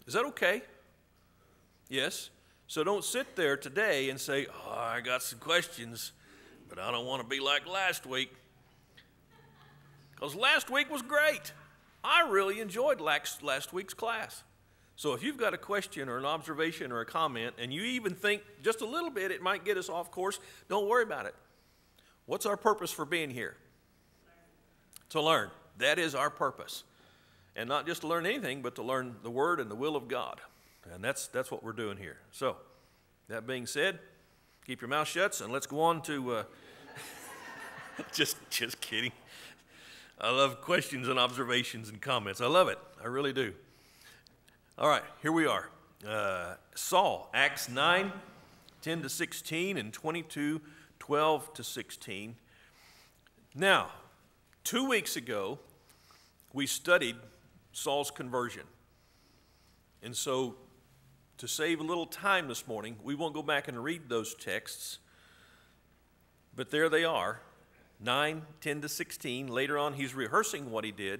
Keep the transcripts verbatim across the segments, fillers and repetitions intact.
Is that okay? Yes. So don't sit there today and say, oh, I got some questions, but I don't want to be like last week. Because last week was great. I really enjoyed last, last week's class. So if you've got a question or an observation or a comment, and you even think just a little bit it might get us off course, don't worry about it. What's our purpose for being here? To learn. That is our purpose. And not just to learn anything, but to learn the Word and the will of God. And that's, that's what we're doing here. So, that being said, keep your mouth shut, and let's go on to, uh, just, just kidding. I love questions and observations and comments. I love it. I really do. All right, here we are. Uh, Saul, Acts nine, ten to sixteen, and twenty-two, twelve to sixteen. Now, two weeks ago, we studied Saul's conversion. And so, to save a little time this morning, we won't go back and read those texts. But there they are, nine, ten to sixteen. Later on, he's rehearsing what he did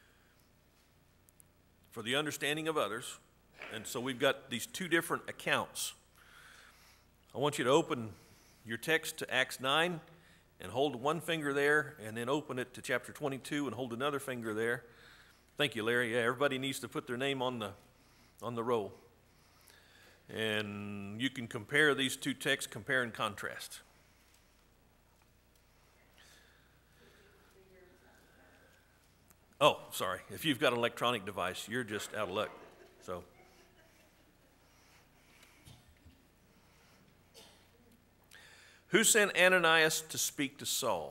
for the understanding of others. And so we've got these two different accounts. I want you to open your text to Acts nine and hold one finger there, and then open it to chapter twenty-two and hold another finger there. Thank you, Larry. Yeah, everybody needs to put their name on the, on the roll. And you can compare these two texts, compare and contrast. Oh, sorry. If you've got an electronic device, you're just out of luck. So, who sent Ananias to speak to Saul?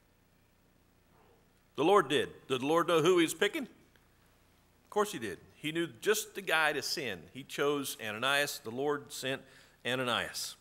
The Lord did. Did the Lord know who he was picking? Of course he did. He knew just the guy to send. He chose Ananias. The Lord sent Ananias.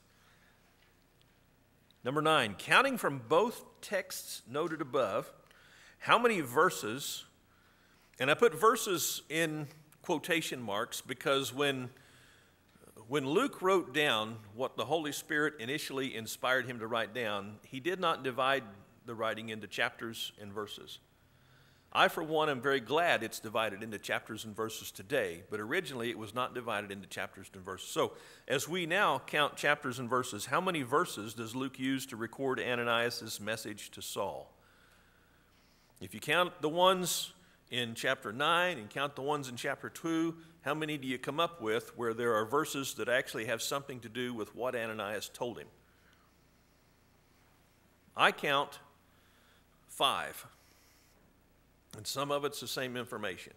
Number nine, counting from both texts noted above, how many verses, and I put verses in quotation marks because when, when Luke wrote down what the Holy Spirit initially inspired him to write down, he did not divide the writing into chapters and verses. I, for one, am very glad it's divided into chapters and verses today, but originally it was not divided into chapters and verses. So, as we now count chapters and verses, how many verses does Luke use to record Ananias' message to Saul? If you count the ones in chapter nine and count the ones in chapter two, how many do you come up with where there are verses that actually have something to do with what Ananias told him? I count five. And some of it's the same information.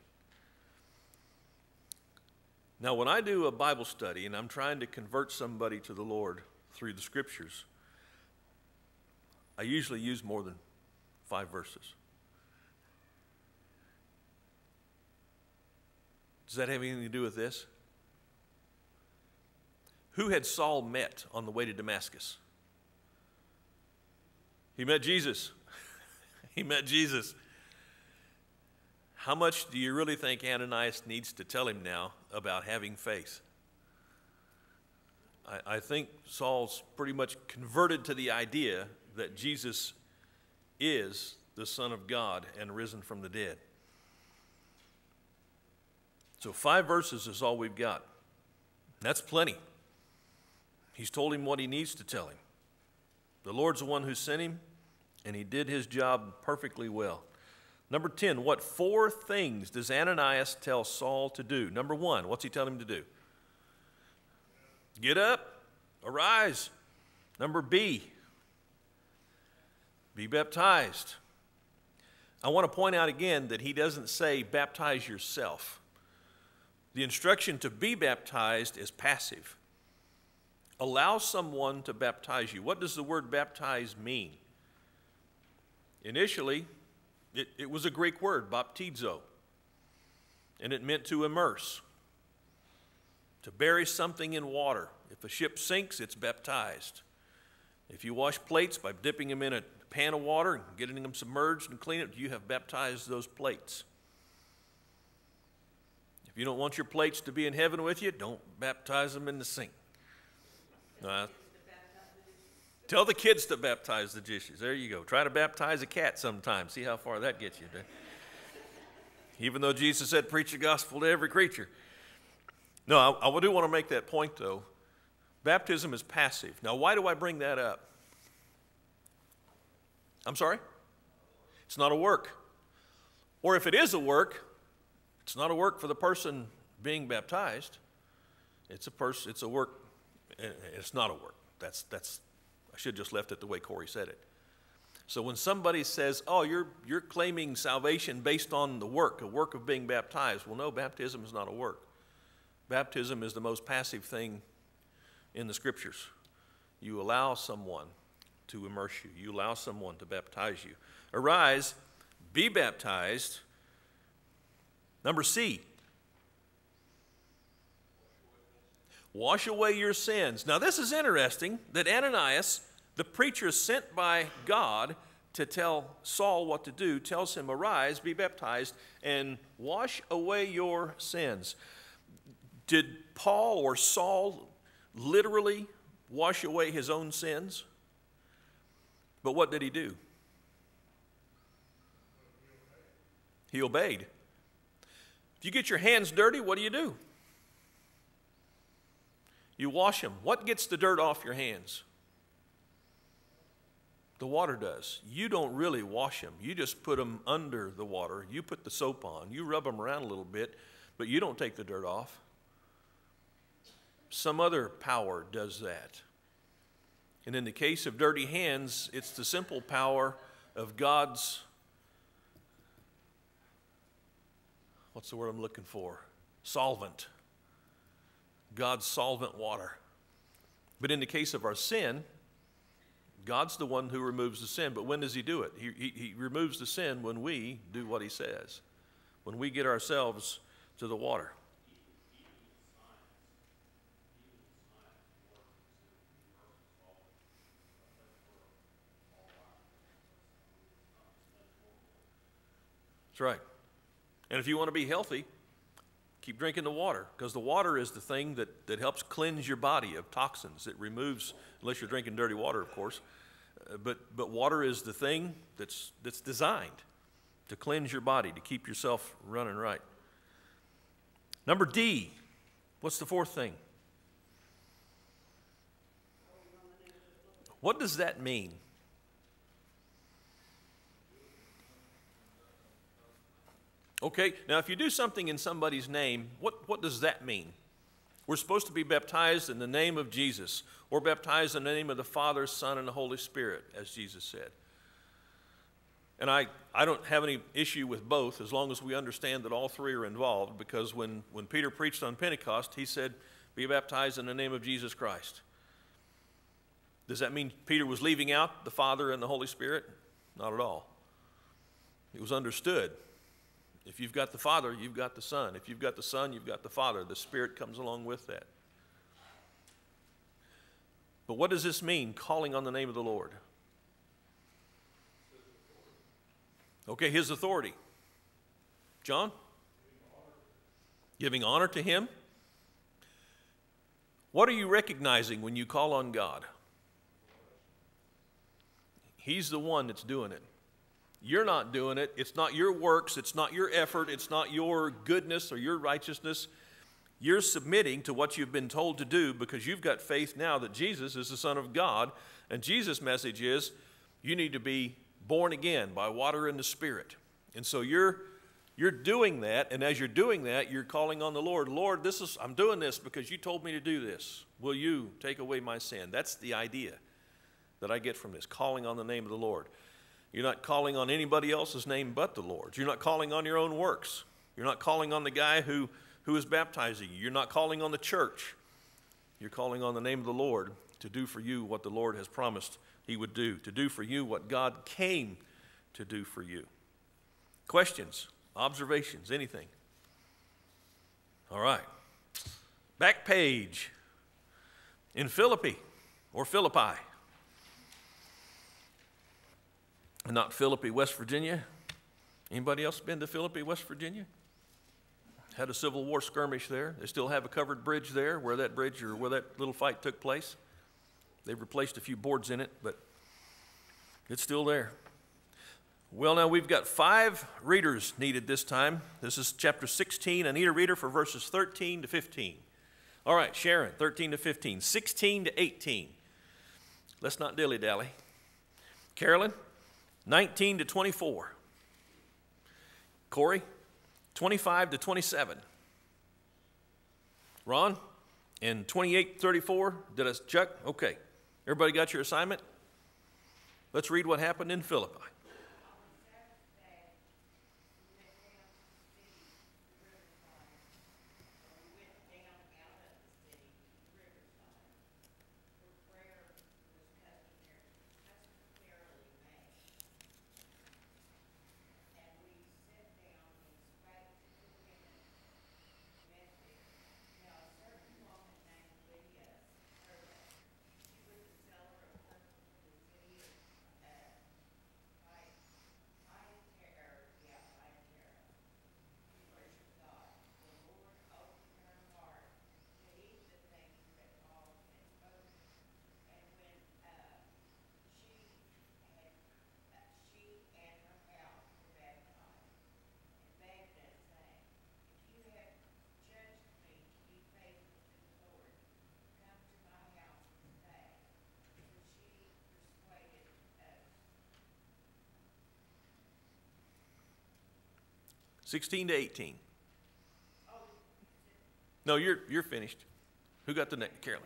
Now, when I do a Bible study and I'm trying to convert somebody to the Lord through the Scriptures, I usually use more than five verses. Does that have anything to do with this? Who had Saul met on the way to Damascus? He met Jesus. He met Jesus. How much do you really think Ananias needs to tell him now about having faith? I, I think Saul's pretty much converted to the idea that Jesus is the Son of God and risen from the dead. So five verses is all we've got. That's plenty. He's told him what he needs to tell him. The Lord's the one who sent him, and he did his job perfectly well. Number ten, what four things does Ananias tell Saul to do? Number one, what's he tell him to do? Get up, arise. Number B, be baptized. I want to point out again that he doesn't say baptize yourself. The instruction to be baptized is passive. Allow someone to baptize you. What does the word baptize mean? Initially, It, it was a Greek word, baptizo, and it meant to immerse, to bury something in water. If a ship sinks, it's baptized. If you wash plates by dipping them in a pan of water and getting them submerged and clean it, you have baptized those plates. If you don't want your plates to be in heaven with you, don't baptize them in the sink. Uh, Tell the kids to baptize the dishes. There you go. Try to baptize a cat sometime. See how far that gets you. Even though Jesus said, preach the gospel to every creature. No, I, I do want to make that point, though. Baptism is passive. Now, why do I bring that up? I'm sorry? It's not a work. Or if it is a work, it's not a work for the person being baptized. It's a person. It's a work. It's not a work. That's that's. I should have just left it the way Corey said it. So when somebody says, "Oh, you're you're claiming salvation based on the work, a work of being baptized," well, no, baptism is not a work. Baptism is the most passive thing in the Scriptures. You allow someone to immerse you. You allow someone to baptize you. Arise, be baptized. Number C. Wash away your sins. Now this is interesting that Ananias, the preacher sent by God to tell Saul what to do, tells him, arise, be baptized, and wash away your sins. Did Paul or Saul literally wash away his own sins? But what did he do? He obeyed. If you get your hands dirty, what do you do? You wash them. What gets the dirt off your hands? The water does. You don't really wash them. You just put them under the water. You put the soap on. You rub them around a little bit, but you don't take the dirt off. Some other power does that. And in the case of dirty hands, it's the simple power of God's, what's the word I'm looking for? Solvent. God's solvent water. But in the case of our sin, God's the one who removes the sin. But when does he do it? He, he, he removes the sin when we do what he says, when we get ourselves to the water. That's right. And if you want to be healthy, keep drinking the water, because the water is the thing that, that helps cleanse your body of toxins. It removes, unless you're drinking dirty water, of course, uh, but, but water is the thing that's, that's designed to cleanse your body, to keep yourself running right. Number D, what's the fourth thing? What does that mean? Okay, now if you do something in somebody's name, what, what does that mean? We're supposed to be baptized in the name of Jesus, or baptized in the name of the Father, Son, and the Holy Spirit, as Jesus said. And I, I don't have any issue with both, as long as we understand that all three are involved, because when, when Peter preached on Pentecost, he said, be baptized in the name of Jesus Christ. Does that mean Peter was leaving out the Father and the Holy Spirit? Not at all. It was understood. If you've got the Father, you've got the Son. If you've got the Son, you've got the Father. The Spirit comes along with that. But what does this mean, calling on the name of the Lord? Okay, his authority. John? Giving honor to him. What are you recognizing when you call on God? He's the one that's doing it. You're not doing it. It's not your works. It's not your effort. It's not your goodness or your righteousness. You're submitting to what you've been told to do because you've got faith now that Jesus is the Son of God. And Jesus' message is you need to be born again by water and the Spirit. And so you're, you're doing that. And as you're doing that, you're calling on the Lord. Lord, this is, I'm doing this because you told me to do this. Will you take away my sin? That's the idea that I get from this, calling on the name of the Lord. You're not calling on anybody else's name but the Lord's. You're not calling on your own works. You're not calling on the guy who, who is baptizing you. You're not calling on the church. You're calling on the name of the Lord to do for you what the Lord has promised he would do, to do for you what God came to do for you. Questions, observations, anything? All right. Back page. In Philippi or Philippi. Not Philippi, West Virginia. Anybody else been to Philippi, West Virginia? Had a Civil War skirmish there. They still have a covered bridge there where that bridge or where that little fight took place. They've replaced a few boards in it, but it's still there. Well, now we've got five readers needed this time. This is chapter sixteen. I need a reader for verses thirteen to fifteen. All right, Sharon, thirteen to fifteen. sixteen to eighteen. Let's not dilly-dally. Carolyn, nineteen to twenty-four. Corey, twenty-five to twenty-seven. Ron, and twenty-eight to thirty-four. Did I, Chuck? Okay. Everybody got your assignment? Let's read what happened in Philippi. sixteen to eighteen. No, you're, you're finished. Who got the next? Carolyn.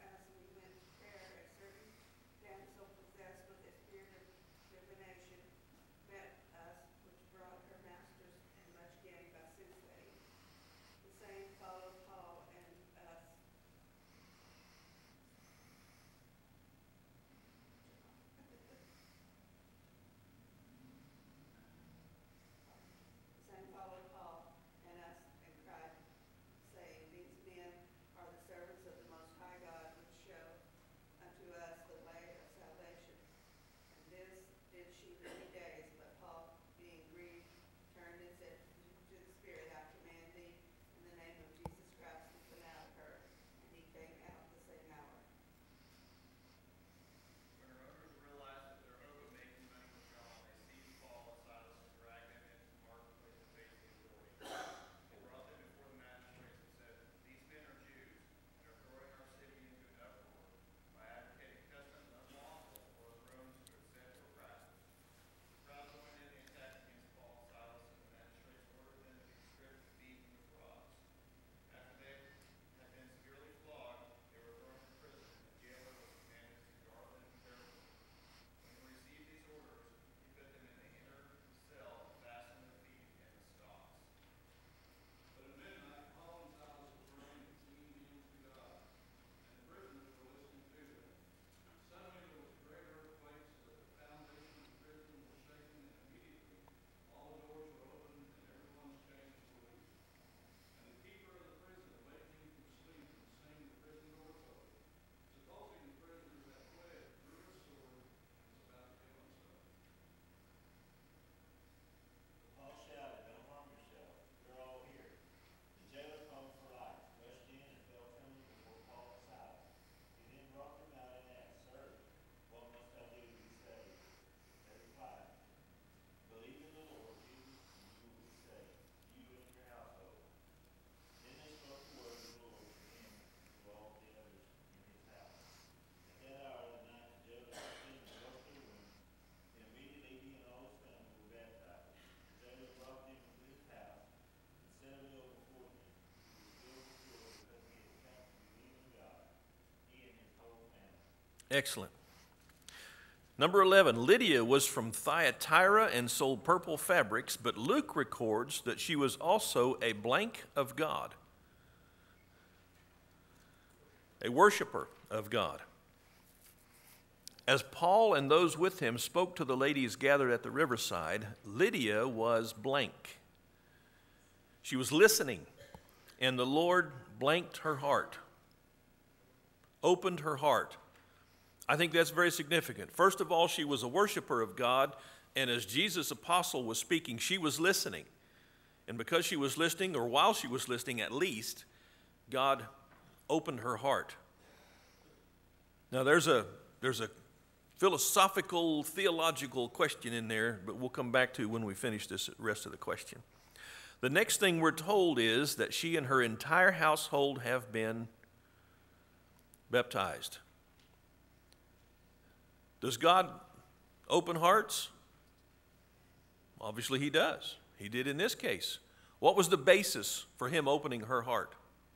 Excellent. Number eleven, Lydia was from Thyatira and sold purple fabrics, but Luke records that she was also a blank of God, a worshiper of God. As Paul and those with him spoke to the ladies gathered at the riverside, Lydia was blank. She was listening, and the Lord blanked her heart, opened her heart. I think that's very significant. First of all, she was a worshiper of God, and as Jesus' apostle was speaking, she was listening. And because she was listening, or while she was listening at least, God opened her heart. Now there's a, there's a philosophical, theological question in there, but we'll come back to when we finish this rest of the question. The next thing we're told is that she and her entire household have been baptized. Does God open hearts? Obviously he does. He did in this case. What was the basis for him opening her heart?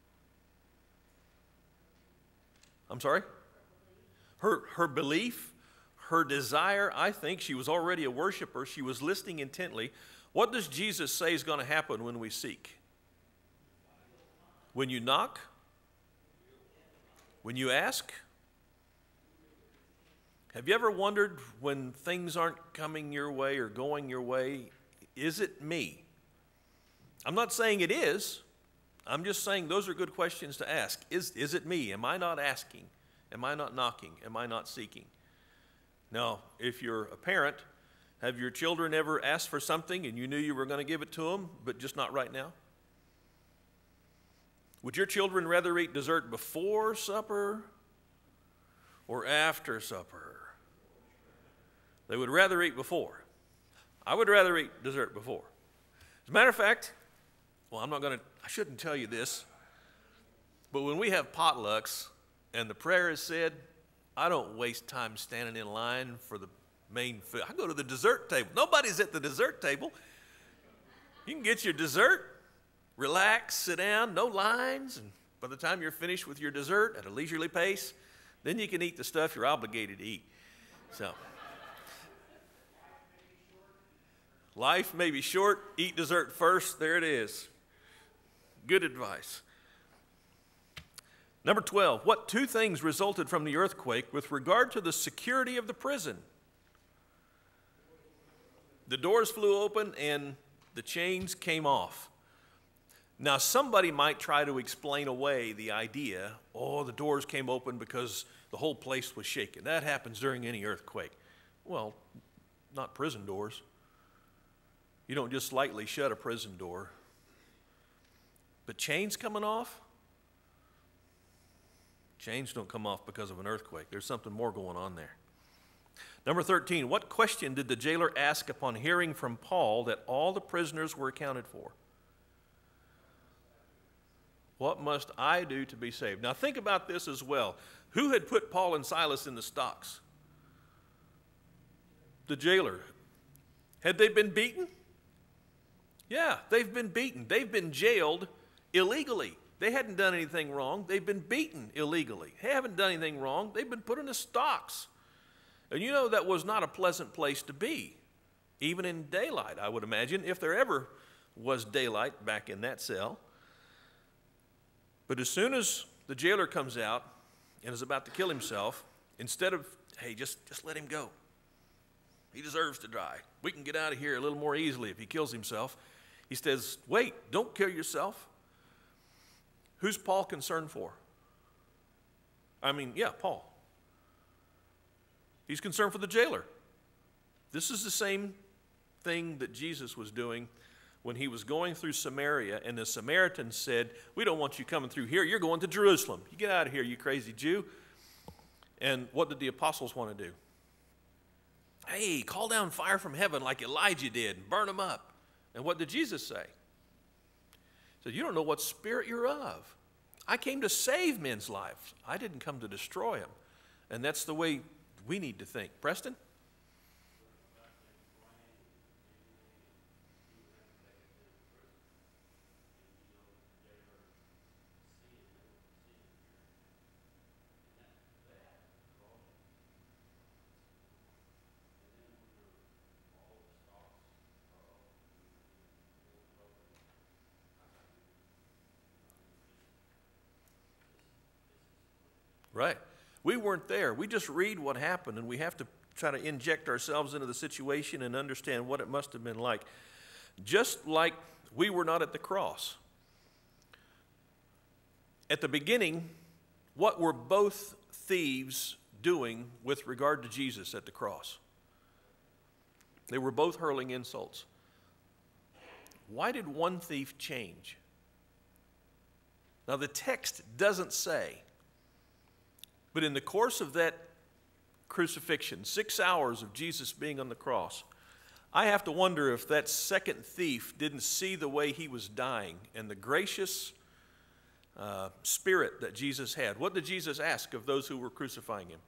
I'm sorry? Her, her belief, her desire. I think she was already a worshiper. She was listening intently. What does Jesus say is going to happen when we seek? When you knock? When you ask? Have you ever wondered when things aren't coming your way or going your way, is it me? I'm not saying it is. I'm just saying those are good questions to ask. Is, is it me? Am I not asking? Am I not knocking? Am I not seeking? Now, if you're a parent, have your children ever asked for something and you knew you were going to give it to them, but just not right now? Would your children rather eat dessert before supper or after supper? They would rather eat before. I would rather eat dessert before. As a matter of fact, well, I'm not going to, I shouldn't tell you this, but when we have potlucks and the prayer is said, I don't waste time standing in line for the main food. I go to the dessert table. Nobody's at the dessert table. You can get your dessert, relax, sit down, no lines, and by the time you're finished with your dessert at a leisurely pace, then you can eat the stuff you're obligated to eat. So, life may be short, eat dessert first, there it is. Good advice. Number twelve, what two things resulted from the earthquake with regard to the security of the prison? The doors flew open and the chains came off. Now, somebody might try to explain away the idea, oh, the doors came open because the whole place was shaken. That happens during any earthquake. Well, not prison doors. You don't just lightly shut a prison door. But chains coming off? Chains don't come off because of an earthquake. There's something more going on there. Number thirteen, what question did the jailer ask upon hearing from Paul that all the prisoners were accounted for? What must I do to be saved? Now think about this as well. Who had put Paul and Silas in the stocks? The jailer. Had they been beaten? Yeah, they've been beaten. They've been jailed illegally. They hadn't done anything wrong. They've been beaten illegally. They haven't done anything wrong. They've been put in the stocks. And you know that was not a pleasant place to be, even in daylight, I would imagine, if there ever was daylight back in that cell. But as soon as the jailer comes out and is about to kill himself, instead of, hey, just, just let him go. He deserves to die. We can get out of here a little more easily if he kills himself. He says, wait, don't kill yourself. Who's Paul concerned for? I mean, yeah, Paul. He's concerned for the jailer. This is the same thing that Jesus was doing when he was going through Samaria, and the Samaritans said, we don't want you coming through here. You're going to Jerusalem. You get out of here, you crazy Jew. And what did the apostles want to do? Hey, call down fire from heaven like Elijah did and burn them up. And what did Jesus say? He said, you don't know what spirit you're of. I came to save men's lives. I didn't come to destroy them. And that's the way we need to think. Preston? Right. We weren't there. We just read what happened, and we have to try to inject ourselves into the situation and understand what it must have been like. Just like we were not at the cross. At the beginning, what were both thieves doing with regard to Jesus at the cross? They were both hurling insults. Why did one thief change? Now, the text doesn't say. But in the course of that crucifixion, six hours of Jesus being on the cross, I have to wonder if that second thief didn't see the way he was dying and the gracious uh, spirit that Jesus had. What did Jesus ask of those who were crucifying him?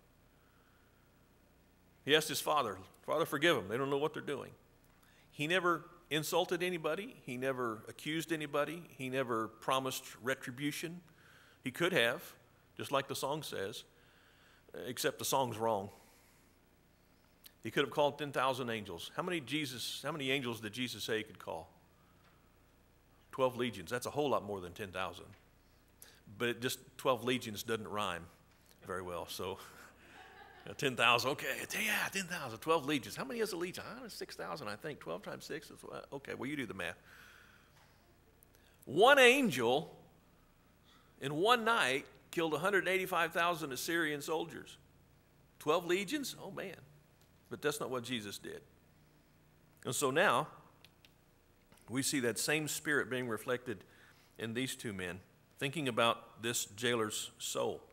He asked his Father, Father, forgive them. They don't know what they're doing. He never insulted anybody. He never accused anybody. He never promised retribution. He could have, just like the song says, except the song's wrong. He could have called ten thousand angels. How many Jesus, how many angels did Jesus say he could call? twelve legions. That's a whole lot more than ten thousand. But it just, twelve legions doesn't rhyme very well. So uh, ten thousand, okay, yeah, ten thousand, twelve legions. How many is a legion? I don't know, six thousand, I think. twelve times six is, okay, well, you do the math. One angel in one night killed one hundred eighty-five thousand Assyrian soldiers. twelve legions? Oh, man. But that's not what Jesus did. And so now, we see that same spirit being reflected in these two men, thinking about this jailer's soul.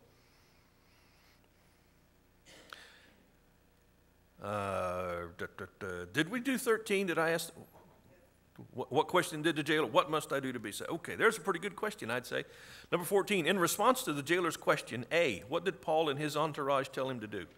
Uh, da, da, da. Did we do thirteen? Did I ask? What, what question did the jailer? What must I do to be saved? Okay, there's a pretty good question, I'd say. Number fourteen, in response to the jailer's question, A, what did Paul and his entourage tell him to do?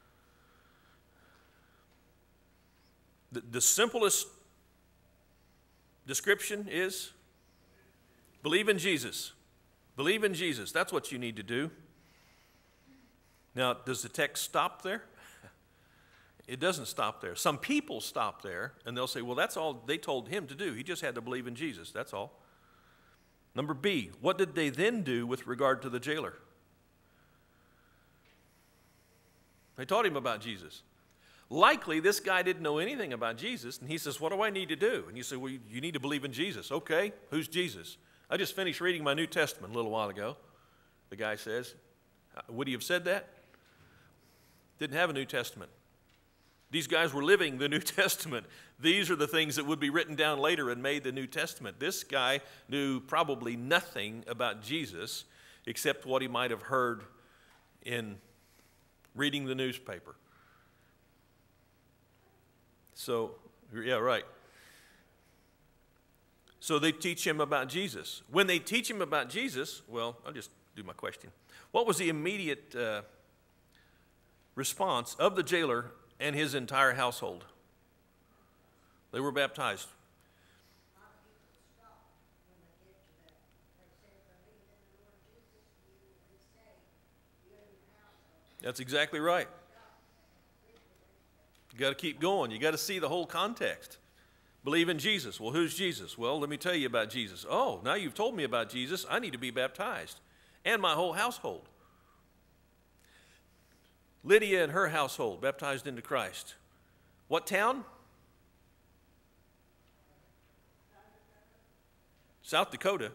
The, the simplest description is believe in Jesus. Believe in Jesus. That's what you need to do. Now, does the text stop there? It doesn't stop there. Some people stop there, and they'll say, well, that's all they told him to do. He just had to believe in Jesus. That's all. Number B, what did they then do with regard to the jailer? They taught him about Jesus. Likely, this guy didn't know anything about Jesus, and he says, what do I need to do? And you say, well, you, you need to believe in Jesus. Okay, who's Jesus? I just finished reading my New Testament a little while ago, the guy says. Would he have said that? Didn't have a New Testament. These guys were living the New Testament. These are the things that would be written down later and made the New Testament. This guy knew probably nothing about Jesus except what he might have heard in reading the newspaper. So, yeah, right. So they teach him about Jesus. When they teach him about Jesus, well, I'll just do my question. What was the immediate uh, response of the jailer and his entire household? They were baptized. That's exactly right. You got to keep going. You got to see the whole context. Believe in Jesus. Well, who's Jesus? Well, let me tell you about Jesus. Oh, now you've told me about Jesus. I need to be baptized. And my whole household. Lydia and her household baptized into Christ. What town? South Dakota.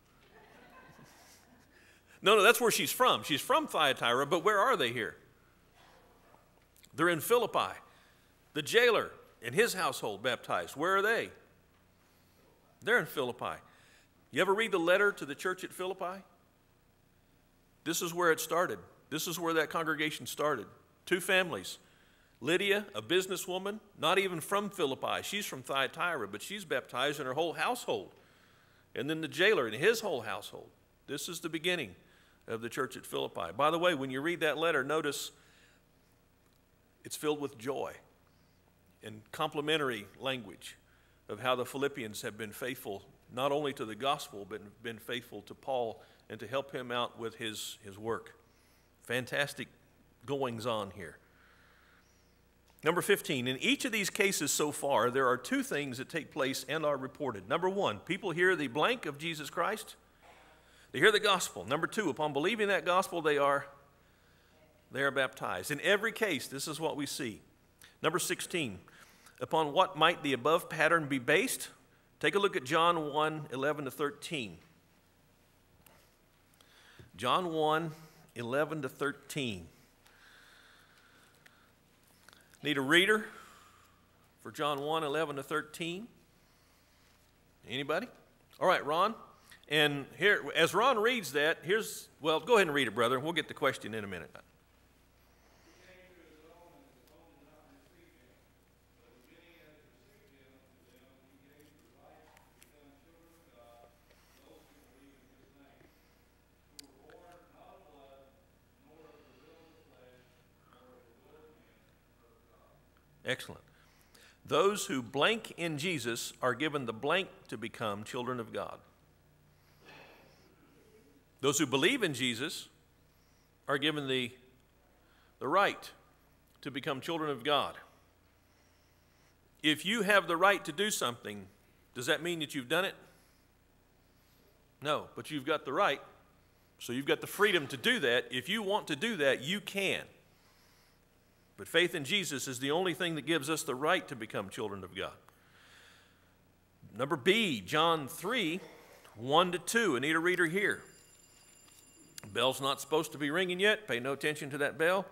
No, no, that's where she's from. She's from Thyatira, but where are they here? They're in Philippi. The jailer and his household baptized. Where are they? They're in Philippi. You ever read the letter to the church at Philippi? This is where it started. This is where that congregation started. Two families. Lydia, a businesswoman, not even from Philippi. She's from Thyatira, but she's baptized in her whole household. And then the jailer and his whole household. This is the beginning of the church at Philippi. By the way, when you read that letter, notice it's filled with joy and complimentary language of how the Philippians have been faithful not only to the gospel, but been faithful to Paul and to help him out with his, his work. Fantastic goings on here. Number fifteen, in each of these cases so far, there are two things that take place and are reported. Number one, people hear the blank of Jesus Christ. They hear the gospel. Number two, upon believing that gospel, they are, they are baptized. In every case, this is what we see. Number sixteen, upon what might the above pattern be based? Take a look at John one, eleven to thirteen. John one, eleven to thirteen. Need a reader for John one, eleven to thirteen? Anybody? All right, Ron. And here, as Ron reads that, here's, well, go ahead and read it, brother. We'll get the question in a minute. Excellent. Those who blank in Jesus are given the blank to become children of God. Those who believe in Jesus are given the, the right to become children of God. If you have the right to do something, does that mean that you've done it? No, but you've got the right, so you've got the freedom to do that. If you want to do that, you can. But faith in Jesus is the only thing that gives us the right to become children of God. Number B, John three, one to two. I need a reader here. The bell's not supposed to be ringing yet. Pay no attention to that bell.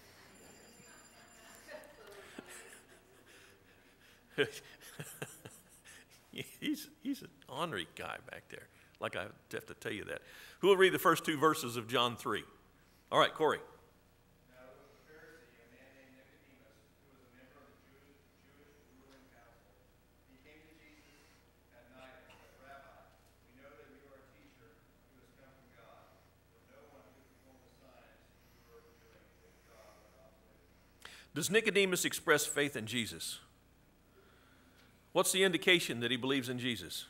he's, he's an ornery guy back there. Like I have to tell you that. Who will read the first two verses of John three? All right, Corey. Now there was a Pharisee, a man named Nicodemus, who was a member of the Jewish, Jewish ruling council. He came to Jesus at night and said, Rabbi, we know that you are a teacher who has come from God, for no one could perform the signs you are doing if God were not with you. Does Nicodemus express faith in Jesus? What's the indication that he believes in Jesus?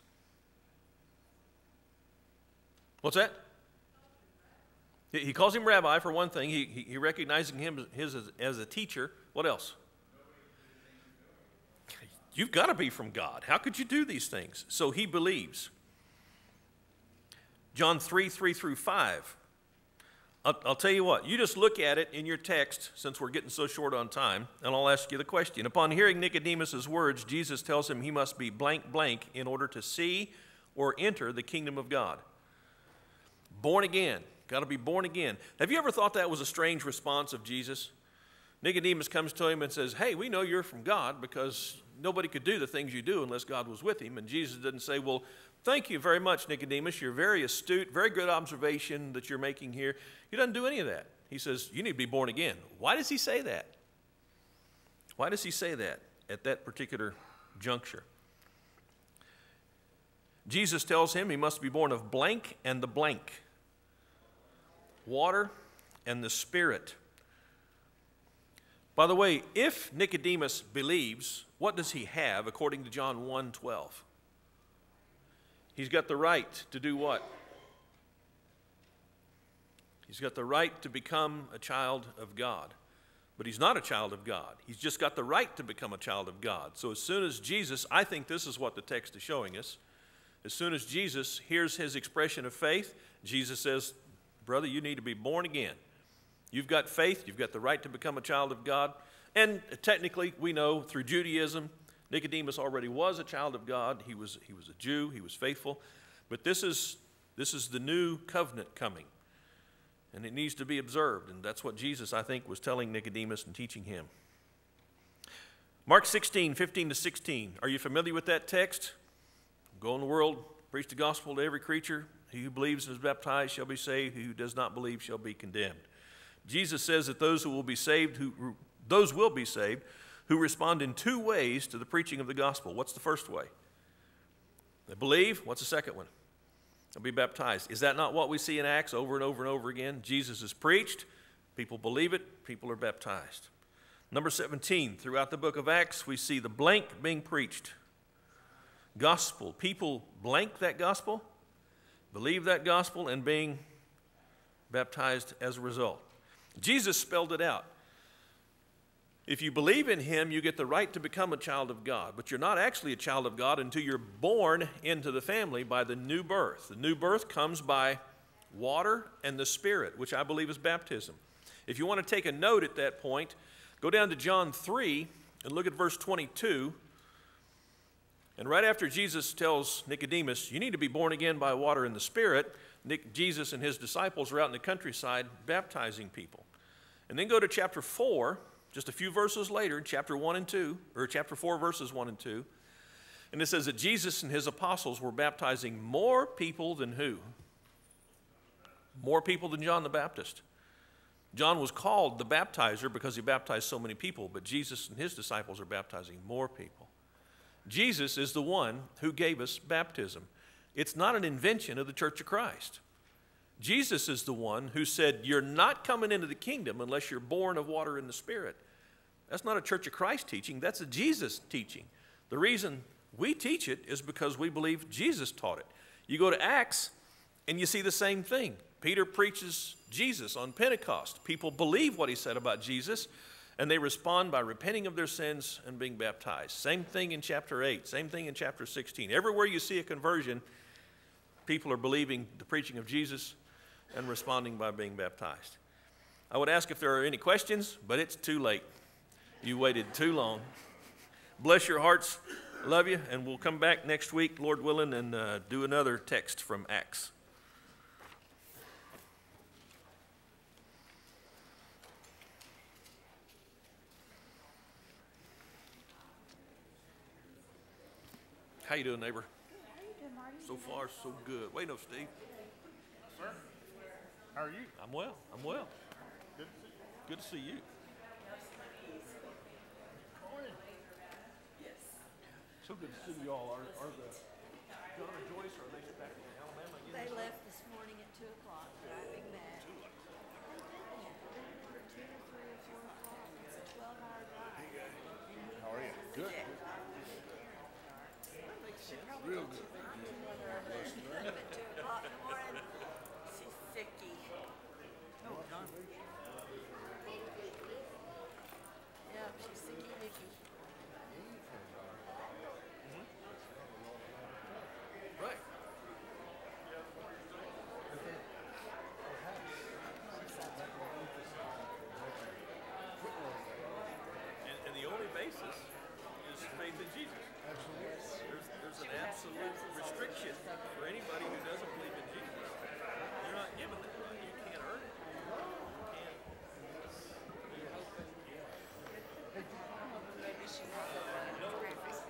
What's that? He calls him rabbi for one thing. He, he, he recognizing him his as, as a teacher. What else? You've got to be from God. How could you do these things? So he believes. John three, three through five. I'll, I'll tell you what. You just look at it in your text, since we're getting so short on time, and I'll ask you the question. Upon hearing Nicodemus' words, Jesus tells him he must be blank blank in order to see or enter the kingdom of God. Born again. Got to be born again. Have you ever thought that was a strange response of Jesus? Nicodemus comes to him and says, hey, we know you're from God because nobody could do the things you do unless God was with him. And Jesus didn't say, well, thank you very much, Nicodemus. You're very astute, very good observation that you're making here. He doesn't do any of that. He says, you need to be born again. Why does he say that? Why does he say that at that particular juncture? Jesus tells him he must be born of blank and the blank. Water and the Spirit. By the way, if Nicodemus believes, what does he have according to John one twelve? He's got the right to do what? He's got the right to become a child of God. But he's not a child of God. He's just got the right to become a child of God. So as soon as Jesus, I think this is what the text is showing us, as soon as Jesus hears his expression of faith, Jesus says, brother, you need to be born again. You've got faith. You've got the right to become a child of God. And technically, we know through Judaism, Nicodemus already was a child of God. He was, he was a Jew. He was faithful. But this is, this is the new covenant coming. And it needs to be observed. And that's what Jesus, I think, was telling Nicodemus and teaching him. Mark sixteen, fifteen to sixteen. Are you familiar with that text? Go in the world, preach the gospel to every creature. He who believes and is baptized shall be saved. He who does not believe shall be condemned. Jesus says that those who will be saved, who, those will be saved, who respond in two ways to the preaching of the gospel. What's the first way? They believe. What's the second one? They'll be baptized. Is that not what we see in Acts over and over and over again? Jesus is preached. People believe it. People are baptized. Number seventeen, throughout the book of Acts, we see the blank being preached. Gospel. People blank that gospel, believe that gospel, and being baptized as a result. Jesus spelled it out. If you believe in him, you get the right to become a child of God. But you're not actually a child of God until you're born into the family by the new birth. The new birth comes by water and the Spirit, which I believe is baptism. If you want to take a note at that point, go down to John three and look at verse twenty-two. And right after Jesus tells Nicodemus, you need to be born again by water and the Spirit, Nick, Jesus and his disciples are out in the countryside baptizing people. And then go to chapter four, just a few verses later, chapter one and two, or chapter four, verses one and two. And it says that Jesus and his apostles were baptizing more people than who? More people than John the Baptist. John was called the baptizer because he baptized so many people, but Jesus and his disciples are baptizing more people. Jesus is the one who gave us baptism. It's not an invention of the Church of Christ. Jesus is the one who said, you're not coming into the kingdom unless you're born of water and the Spirit. That's not a Church of Christ teaching. That's a Jesus teaching. The reason we teach it is because we believe Jesus taught it. You go to Acts and you see the same thing. Peter preaches Jesus on Pentecost. People believe what he said about Jesus, and they respond by repenting of their sins and being baptized. Same thing in chapter eight. Same thing in chapter sixteen. Everywhere you see a conversion, people are believing the preaching of Jesus and responding by being baptized. I would ask if there are any questions, but it's too late. You waited too long. Bless your hearts. Love you, and we'll come back next week, Lord willing, and uh, do another text from Acts. How you doing, neighbor? How you doing, Marty? So far, so good. Wait, no, Steve. Sir, how are you? I'm well. I'm well. Good to see you. Good to see you. So good to see you all. Are, are the John and Joyce, are they back in Alabama again? They left this morning at two o'clock, driving back. Two or three or four o'clock. It's a twelve-hour drive. How are you? Good. Real good. At two o'clock in the morning. She's sicky. Oh, John. Yeah, she's sicky Vicky. Right. And, and the only basis is faith in Jesus. Absolutely. There's, there's an absolute restriction for anybody who doesn't believe in Jesus. You're not given that right. You can't earn it. You can't. Maybe she wrote breakfast.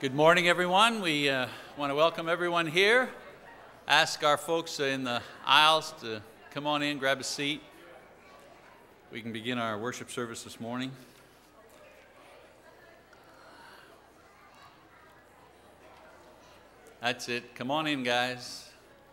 Good morning, everyone. We uh, want to welcome everyone here. Ask our folks in the aisles to come on in, grab a seat. We can begin our worship service this morning. That's it. Come on in, guys.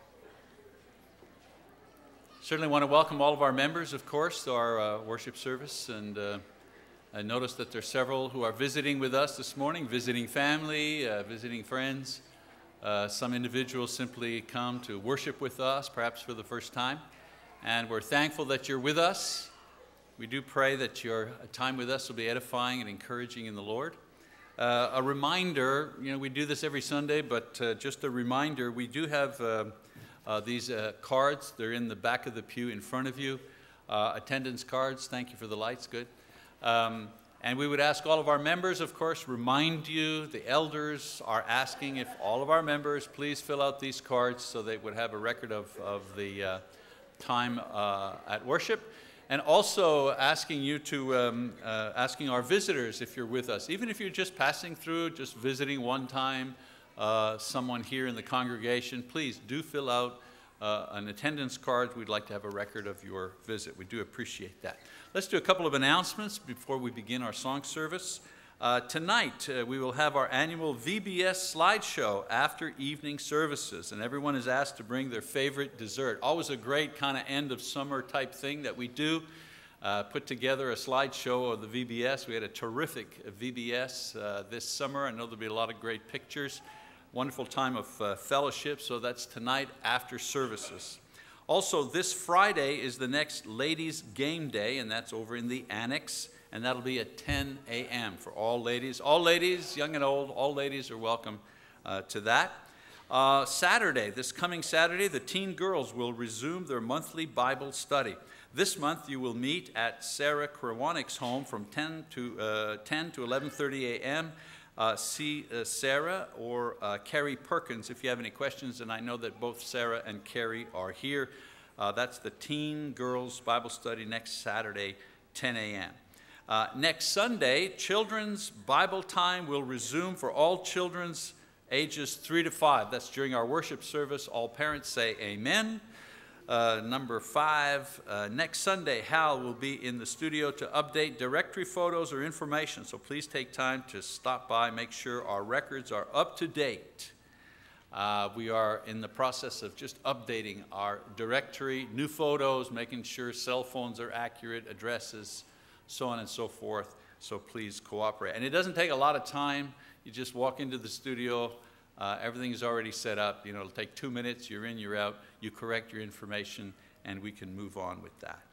Certainly want to welcome all of our members, of course, to our uh, worship service. And uh, I noticed that there are several who are visiting with us this morning, visiting family, uh, visiting friends. Uh, some individuals simply come to worship with us, perhaps for the first time. And we're thankful that you're with us. We do pray that your time with us will be edifying and encouraging in the Lord. Uh, a reminder, you know, we do this every Sunday, but uh, just a reminder, we do have uh, uh, these uh, cards. They're in the back of the pew in front of you. Uh, attendance cards. Thank you for the lights. Good. Um, and we would ask all of our members, of course, remind you, the elders are asking if all of our members please fill out these cards so they would have a record of, of the uh, time uh, at worship. And also asking you to, um, uh, asking our visitors if you're with us, even if you're just passing through, just visiting one time, uh, someone here in the congregation, please do fill out uh, an attendance card. We'd like to have a record of your visit. We do appreciate that. Let's do a couple of announcements before we begin our song service. Uh, tonight, uh, we will have our annual V B S slideshow after evening services, and everyone is asked to bring their favorite dessert. Always a great kind of end of summer type thing that we do. Uh, put together a slideshow of the V B S. We had a terrific V B S uh, this summer. I know there'll be a lot of great pictures. Wonderful time of uh, fellowship, so that's tonight after services. Also, this Friday is the next ladies' game day, and that's over in the annex. And that'll be at ten a m for all ladies. All ladies, young and old, all ladies are welcome uh, to that. Uh, Saturday, this coming Saturday, the teen girls will resume their monthly Bible study. This month you will meet at Sarah Krawanik's home from ten to eleven thirty a m Uh, see uh, Sarah or uh, Carrie Perkins if you have any questions, and I know that both Sarah and Carrie are here. Uh, that's the teen girls Bible study next Saturday, ten a m Uh, next Sunday, children's Bible time will resume for all children's ages three to five. That's during our worship service. All parents say amen. Uh, number five, uh, next Sunday, Hal will be in the studio to update directory photos or information. So please take time to stop by, make sure our records are up to date. Uh, we are in the process of just updating our directory, new photos, making sure cell phones are accurate, addresses, so on and so forth, so please cooperate. And it doesn't take a lot of time. You just walk into the studio, uh, everything's already set up. You know, it'll take two minutes, you're in, you're out, you correct your information, and we can move on with that.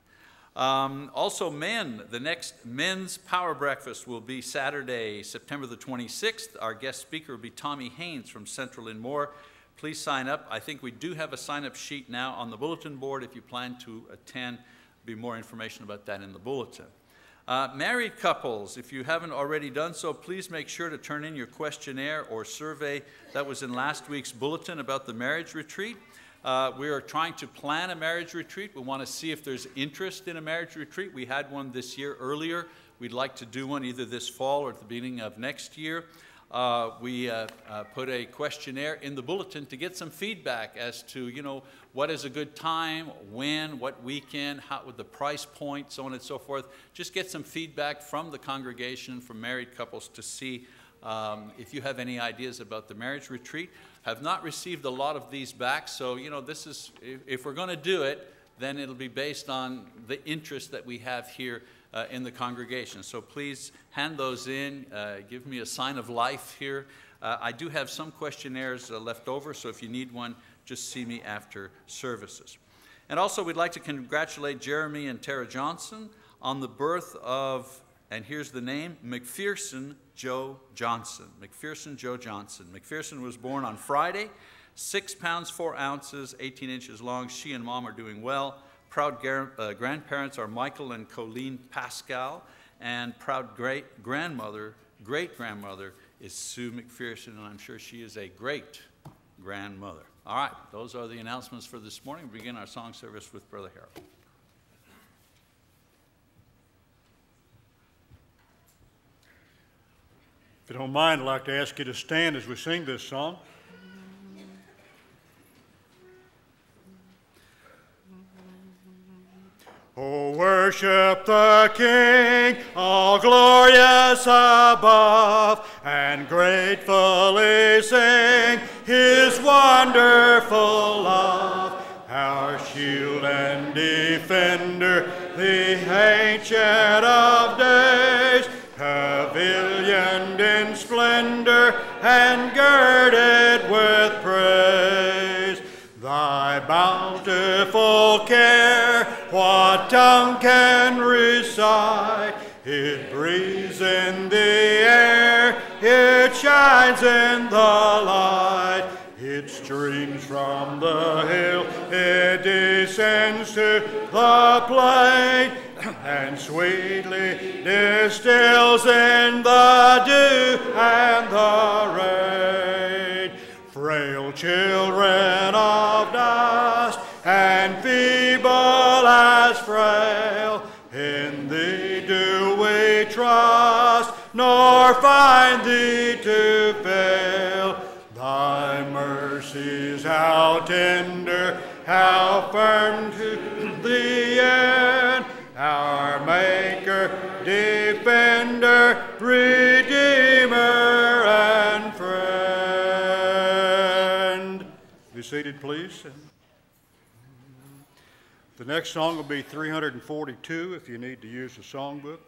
Um, also, men, the next men's power breakfast will be Saturday, September the twenty-sixth. Our guest speaker will be Tommy Haynes from Central and More. Please sign up. I think we do have a sign-up sheet now on the bulletin board if you plan to attend. There'll be more information about that in the bulletin. Uh, married couples, if you haven't already done so, please make sure to turn in your questionnaire or survey that was in last week's bulletin about the marriage retreat. Uh, we are trying to plan a marriage retreat. We want to see if there's interest in a marriage retreat. We had one this year earlier. We'd like to do one either this fall or at the beginning of next year. Uh, we uh, uh, put a questionnaire in the bulletin to get some feedback as to, you know, what is a good time, when, what weekend, how, with the price point, so on and so forth. Just get some feedback from the congregation, from married couples, to see um, if you have any ideas about the marriage retreat. Have not received a lot of these back, so, you know, this is, if, if we're going to do it, then it'll be based on the interest that we have here Uh, in the congregation. So please hand those in, uh, give me a sign of life here. Uh, I do have some questionnaires uh, left over, so if you need one, just see me after services. And also we'd like to congratulate Jeremy and Tara Johnson on the birth of, and here's the name, McPherson Joe Johnson. McPherson Joe Johnson. McPherson was born on Friday, six pounds, four ounces, eighteen inches long. She and mom are doing well. Proud uh, grandparents are Michael and Colleen Pascal, and proud great-grandmother, great-grandmother is Sue McPherson, and I'm sure she is a great grandmother. All right, those are the announcements for this morning. We begin our song service with Brother Harold. If you don't mind, I'd like to ask you to stand as we sing this song. Oh, worship the King, all glorious above, and gratefully sing His wonderful love. Our shield and defender, the Ancient of Days, pavilioned in splendor and girded with praise. Thy bountiful care, what tongue can recite? It breathes in the air, it shines in the light. It streams from the hill, it descends to the plain, and sweetly distills in the dew and the rain. Frail children of dust, and feeble as frail, in Thee do we trust, nor find Thee to fail. Thy mercies how tender, how firm to the end, our Maker, Defender, Redeemer, and Friend. Be seated, please. The next song will be three hundred forty-two if you need to use the songbook.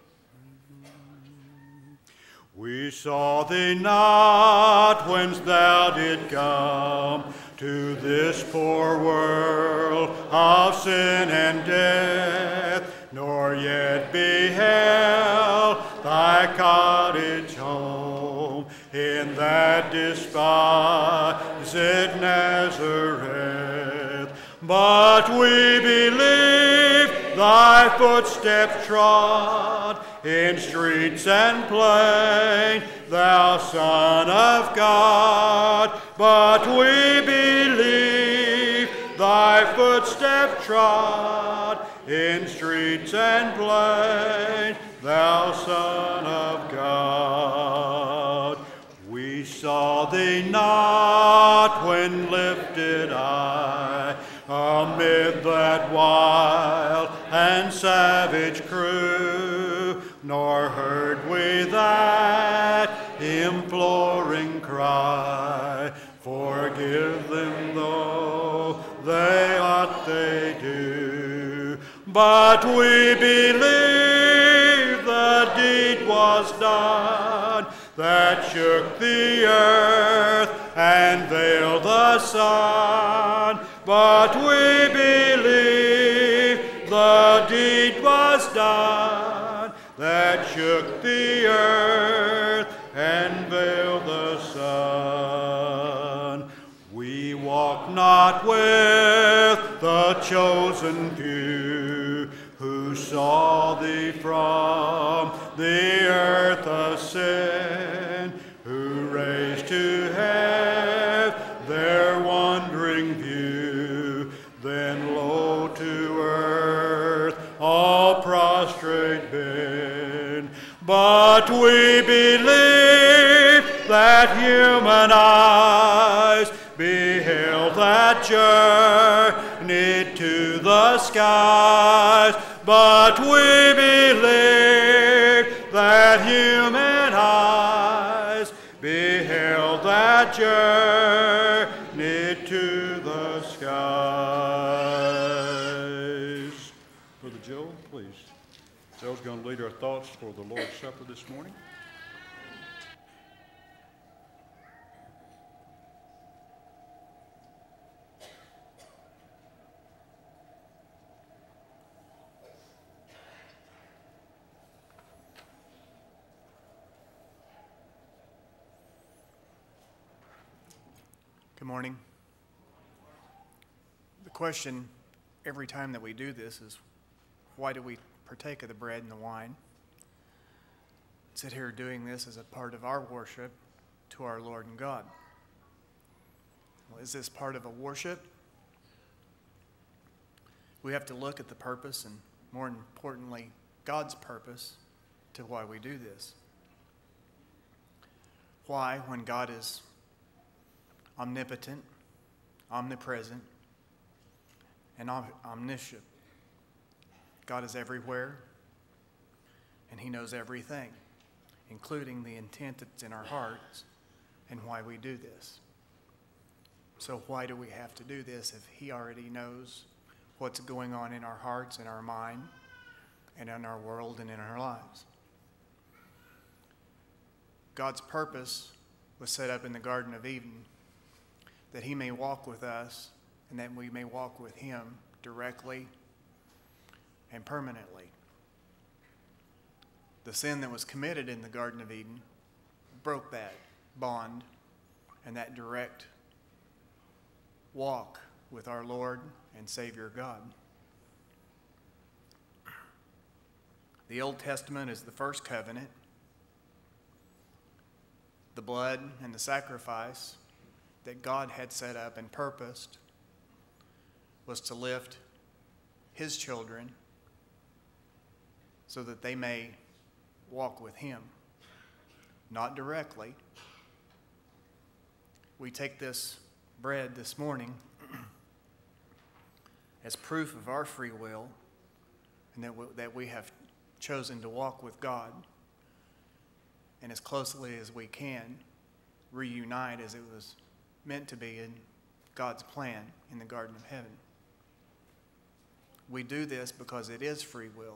We saw Thee not whence Thou did come to this poor world of sin and death, nor yet beheld Thy cottage home in that despised Nazareth. But we believe Thy footsteps trod in streets and plain, Thou Son of God. But we believe Thy footsteps trod in streets and plain, Thou Son of God. We saw Thee not when lifted high amid that wild and savage crew, nor heard we that imploring cry, forgive them though they ought they do. But we believe the deed was done that shook the earth and veiled the sun. But we believe the deed was done that shook the earth and veiled the sun. We walk not with the chosen few who saw Thee from the earth ascend, who raised to have their wandering view, then low to earth all prostrate bend. But we believe that human eyes beheld that journey to the skies. But we believe that human eyes beheld that journey to the skies. Brother Joe, please. Joe's going to lead our thoughts for the Lord's Supper this morning. Good morning. The question every time that we do this is, why do we partake of the bread and the wine? Sit here doing this as a part of our worship to our Lord and God. Well, is this part of a worship? We have to look at the purpose and, more importantly, God's purpose to why we do this. why, when God is omnipotent, omnipresent, and om- omniscient, God is everywhere, and He knows everything, including the intent that's in our hearts and why we do this. So why do we have to do this if He already knows what's going on in our hearts, in our mind, and in our world, and in our lives? God's purpose was set up in the Garden of Eden that He may walk with us and that we may walk with Him directly and permanently. The sin that was committed in the Garden of Eden broke that bond and that direct walk with our Lord and Savior God. The Old Testament is the first covenant. The blood and the sacrifice that God had set up and purposed was to lift His children so that they may walk with Him. Not directly. We take this bread this morning as proof of our free will and that we, that we have chosen to walk with God and as closely as we can reunite as it was meant to be in God's plan in the Garden of Heaven. We do this because it is free will.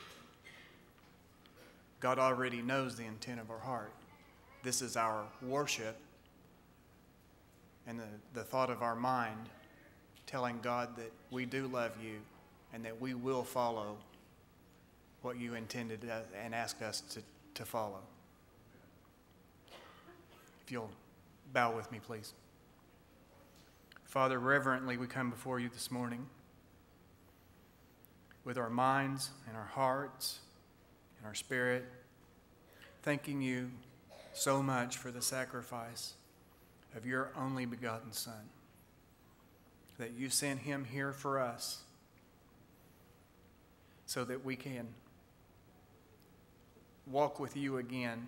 God already knows the intent of our heart. This is our worship and the, the thought of our mind telling God that we do love you and that we will follow what you intended and asked us to, to follow. If you'll bow with me, please. Father, reverently we come before you this morning with our minds and our hearts and our spirit, thanking you so much for the sacrifice of your only begotten Son, that you sent Him here for us so that we can walk with you again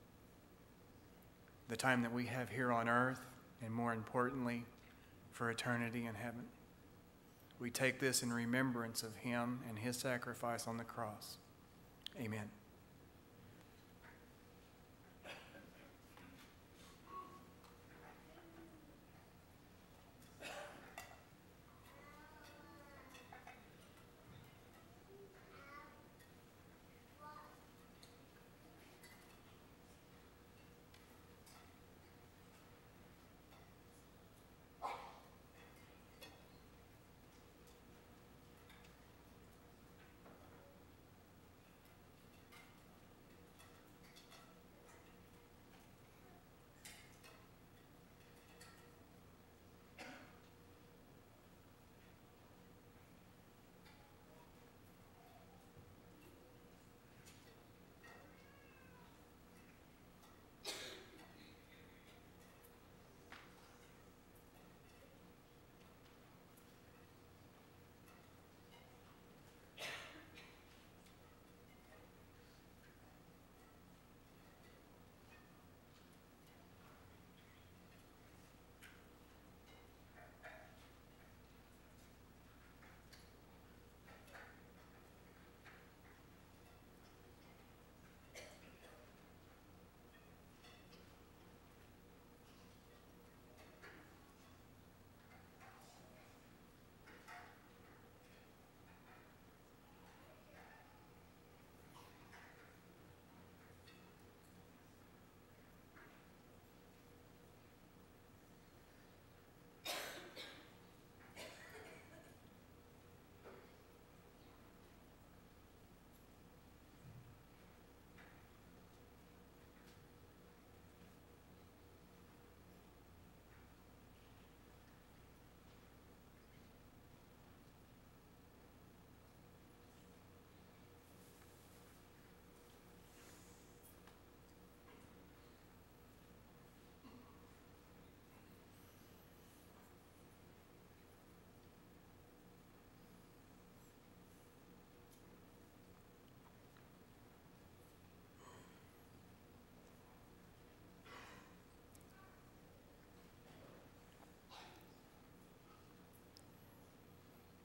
the time that we have here on earth, and more importantly, for eternity in heaven. We take this in remembrance of Him and His sacrifice on the cross. Amen.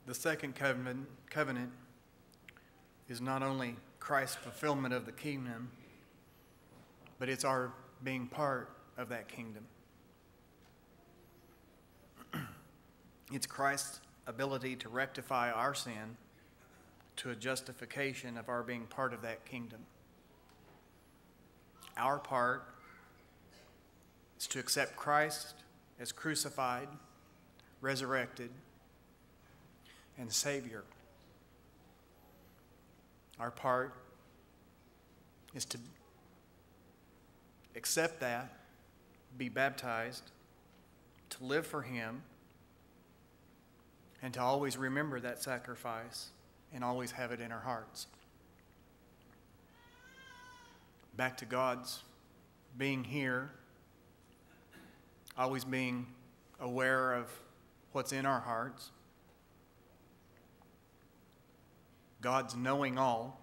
The second covenant, covenant is not only Christ's fulfillment of the kingdom, but it's our being part of that kingdom. It's Christ's ability to rectify our sin to a justification of our being part of that kingdom. Our part is to accept Christ as crucified, resurrected, and Savior. Our part is to accept that, be baptized, to live for Him, and to always remember that sacrifice and always have it in our hearts. Back to God's being here, always being aware of what's in our hearts. God's knowing all.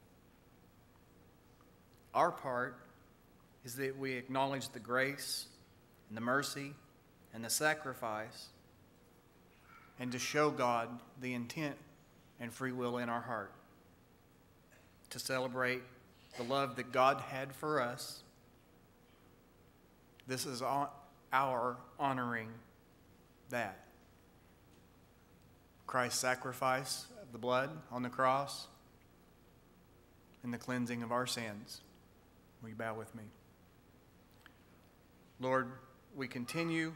Our part is that we acknowledge the grace and the mercy and the sacrifice, and to show God the intent and free will in our heart, to celebrate the love that God had for us. This is our honoring that. Christ's sacrifice of the blood on the cross and the cleansing of our sins. Will you bow with me? Lord, we continue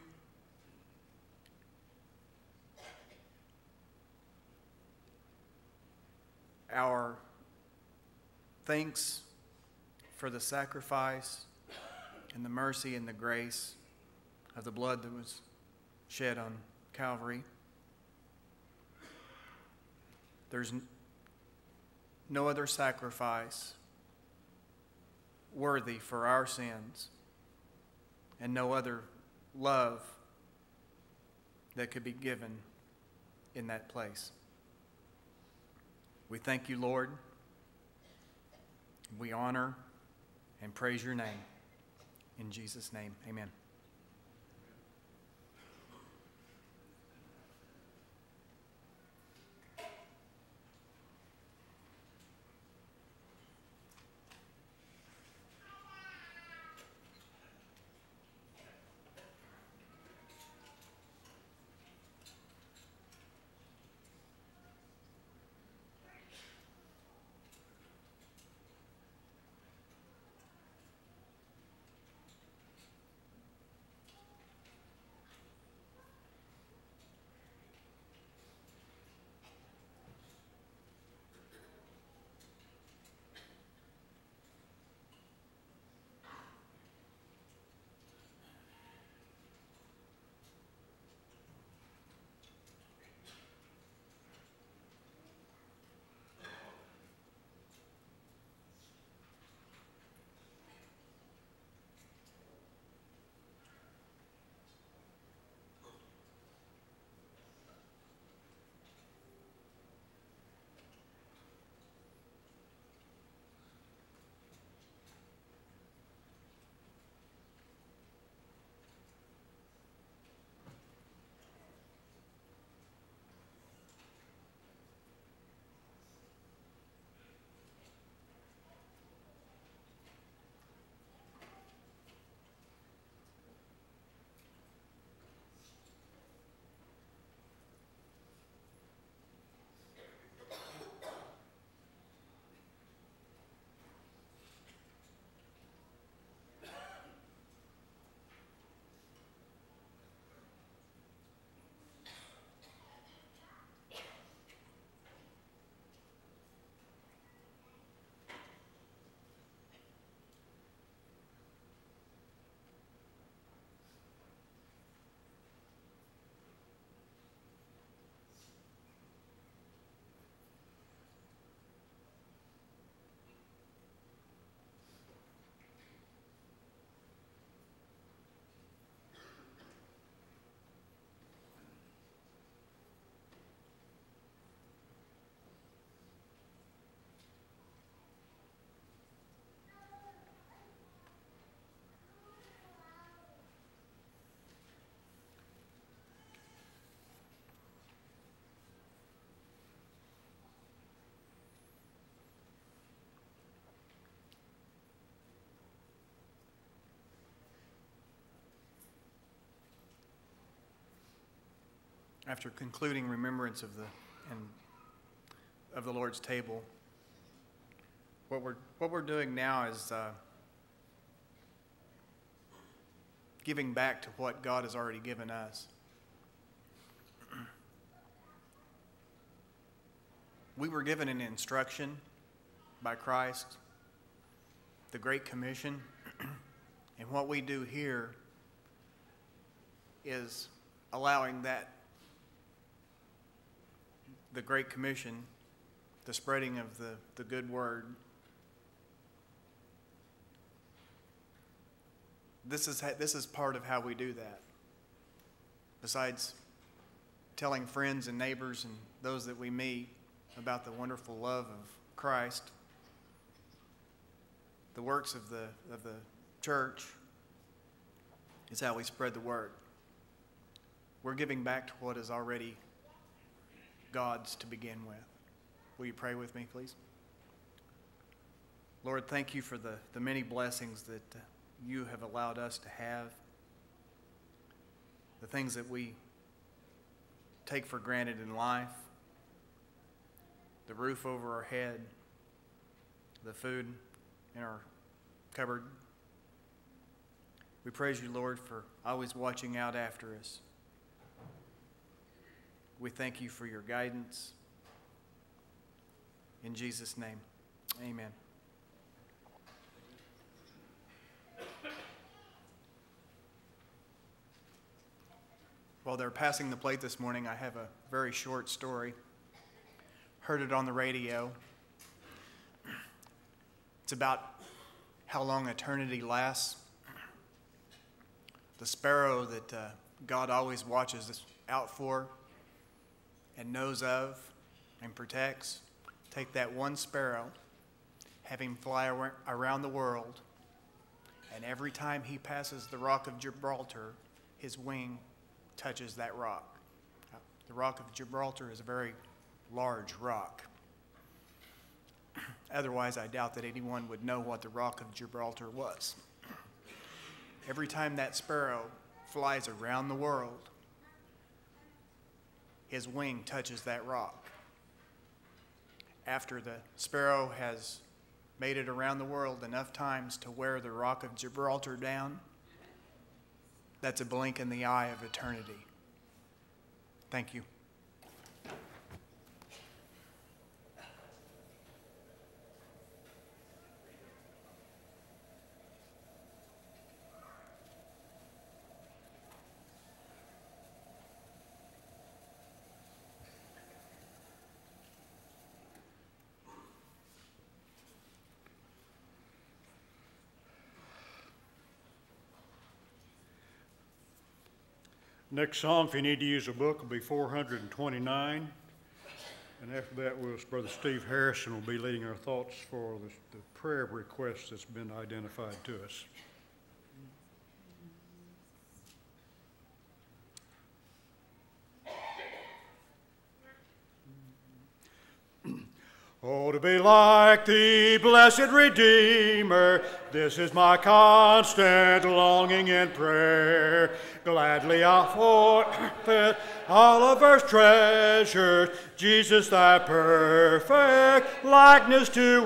our thanks for the sacrifice and the mercy and the grace of the blood that was shed on Calvary. There's no other sacrifice worthy for our sins, and no other love that could be given in that place. We thank you, Lord. We honor and praise your name. In Jesus' name, amen. after concluding remembrance of the and of the Lord's table, what we're what we're doing now is uh, giving back to what God has already given us. We were given an instruction by Christ, the Great Commission, and what we do here is allowing that, the Great Commission, the spreading of the, the good word. This is, ha- this is part of how we do that. Besides telling friends and neighbors and those that we meet about the wonderful love of Christ, the works of the, of the church is how we spread the word. We're giving back to what is already God's to begin with. Will you pray with me, please? Lord, thank you for the, the many blessings that uh, you have allowed us to have, the things that we take for granted in life, the roof over our head, the food in our cupboard. We praise you, Lord, for always watching out after us. We thank you for your guidance. In Jesus' name, amen. While they're passing the plate this morning, I have a very short story. Heard it on the radio. It's about how long eternity lasts. The sparrow that uh, God always watches out for and knows of and protects. Take that one sparrow, have him fly ar- around the world, and every time he passes the rock of Gibraltar, his wing touches that rock. The rock of Gibraltar is a very large rock. Otherwise, I doubt that anyone would know what the rock of Gibraltar was. Every time that sparrow flies around the world, his wing touches that rock. After the sparrow has made it around the world enough times to wear the rock of Gibraltar down, that's a blink in the eye of eternity. Thank you. Next song, if you need to use a book, will be four hundred twenty-nine. And after that, we'll, Brother Steve Harrison will be leading our thoughts for the, the prayer request that's been identified to us. Oh, to be like thee, blessed Redeemer, this is my constant longing and prayer. Gladly I'll forfeit all of earth's treasures, Jesus, thy perfect likeness to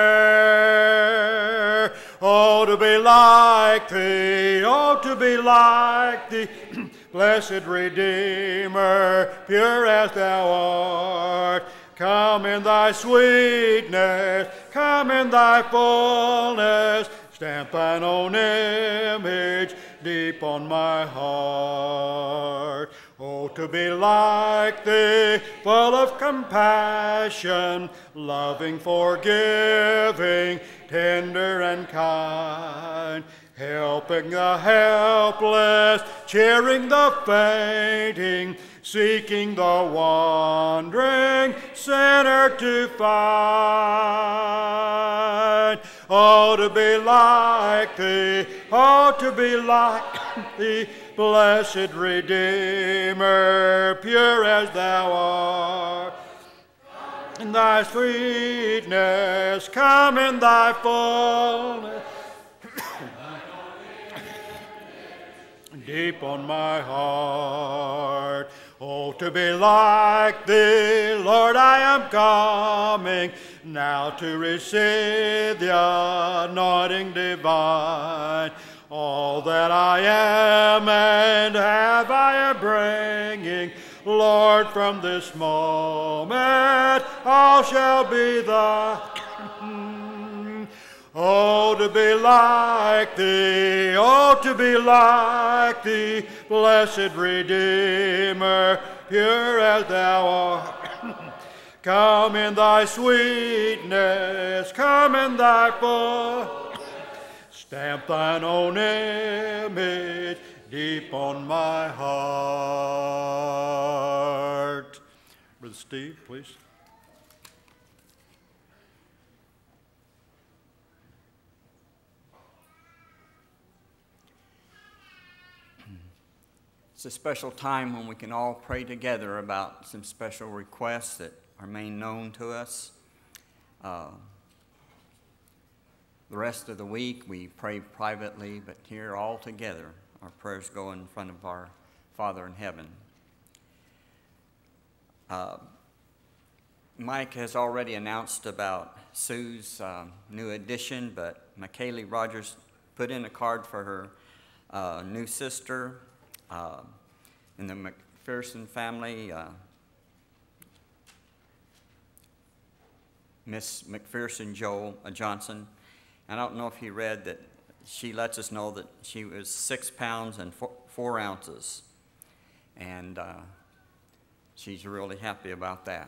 wear. Oh, to be like thee, oh, to be like thee, blessed Redeemer, pure as thou art. Come in thy sweetness, come in thy fullness, stamp thine own image deep on my heart. Oh, to be like thee, full of compassion, loving, forgiving, tender and kind, helping the helpless, cheering the fainting, seeking the wandering sinner to find. Oh, to be like thee, oh, to be like thee, blessed Redeemer, pure as thou art. In thy sweetness, come in thy fullness, deep on my heart. Oh, to be like thee, Lord, I am coming now to receive the anointing divine. All that I am and have I am bringing, Lord, from this moment all shall be thine. Oh, to be like thee, oh, to be like thee, blessed Redeemer, pure as thou art. Come in thy sweetness, come in thy full. Stamp thine own image deep on my heart. Brother Steve, please. It's a special time when we can all pray together about some special requests that are made known to us. Uh, The rest of the week we pray privately, but here all together our prayers go in front of our Father in heaven. Uh, Mike has already announced about Sue's uh, new addition, but McKaylee Rogers put in a card for her uh, new sister uh, in the McPherson family, uh, Miss McPherson Joel uh, Johnson. I don't know if he read that she lets us know that she was six pounds and four, four ounces. And uh, she's really happy about that.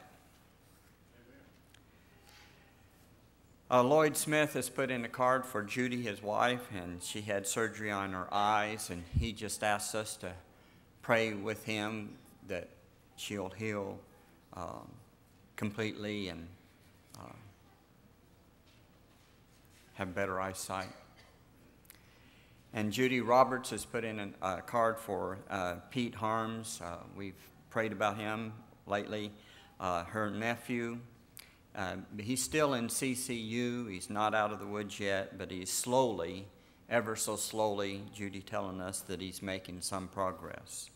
Uh, Lloyd Smith has put in a card for Judy, his wife, and she had surgery on her eyes, and he just asked us to pray with him that she'll heal um, completely and uh, have better eyesight. And Judy Roberts has put in a uh, card for uh, Pete Harms. Uh, we've prayed about him lately. Uh, her nephew, uh, he's still in C C U. He's not out of the woods yet, but he's slowly, ever so slowly, Judy telling us that he's making some progress.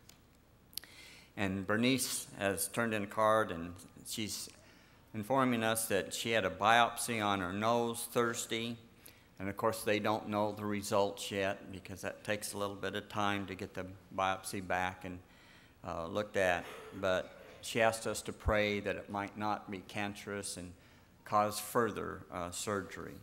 And Bernice has turned in a card, and she's informing us that she had a biopsy on her nose Thursday. And of course, they don't know the results yet because that takes a little bit of time to get the biopsy back and uh, looked at. But she asked us to pray that it might not be cancerous and cause further uh, surgery.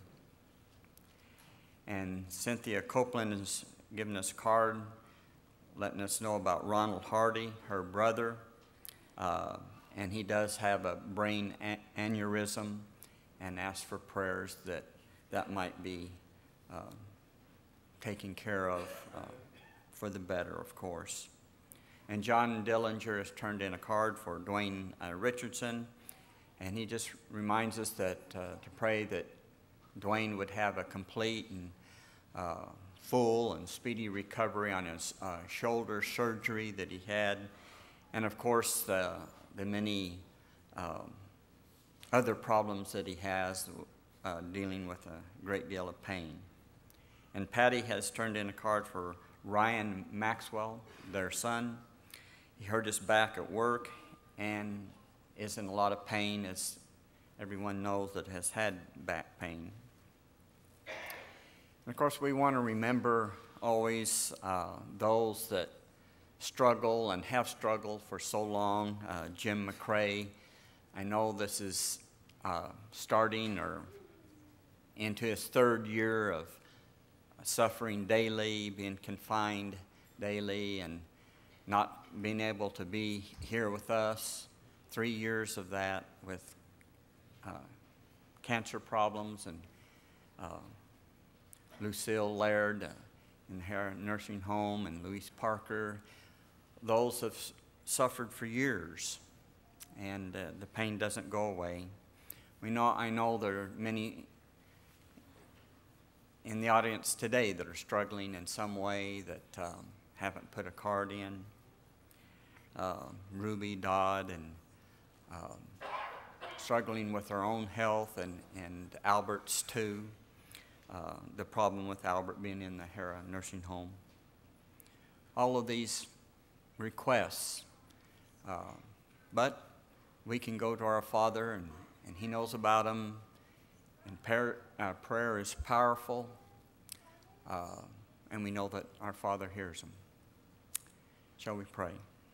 And Cynthia Copeland has given us a card letting us know about Ronald Hardy, her brother. Uh, and he does have a brain aneurysm, and asked for prayers that that might be uh, taken care of uh, for the better, of course. And John Dillinger has turned in a card for Dwayne uh, Richardson, and he just reminds us that uh, to pray that Dwayne would have a complete and uh, full and speedy recovery on his uh, shoulder surgery that he had, and of course the, the many um, other problems that he has uh, dealing with a great deal of pain. And Patty has turned in a card for Ryan Maxwell, their son. He hurt his back at work and is in a lot of pain, as everyone knows that has had back pain. And of course, we want to remember always uh, those that struggle and have struggled for so long. Uh, Jim McCrae, I know this is uh, starting or into his third year of suffering daily, being confined daily, and not being able to be here with us. Three years of that with uh, cancer problems, and uh, Lucille Laird uh, in her nursing home, and Louise Parker. Those have suffered for years, and uh, the pain doesn't go away. We know, I know there are many in the audience today that are struggling in some way that um, haven't put a card in. Uh, Ruby Dodd, and um, struggling with her own health, and, and Albert's too. Uh, the problem with Albert being in the Hera nursing home. all of these requests. Uh, but we can go to our Father, and, and He knows about them. And prayer, uh, prayer is powerful, uh, and we know that our Father hears them. Shall we pray?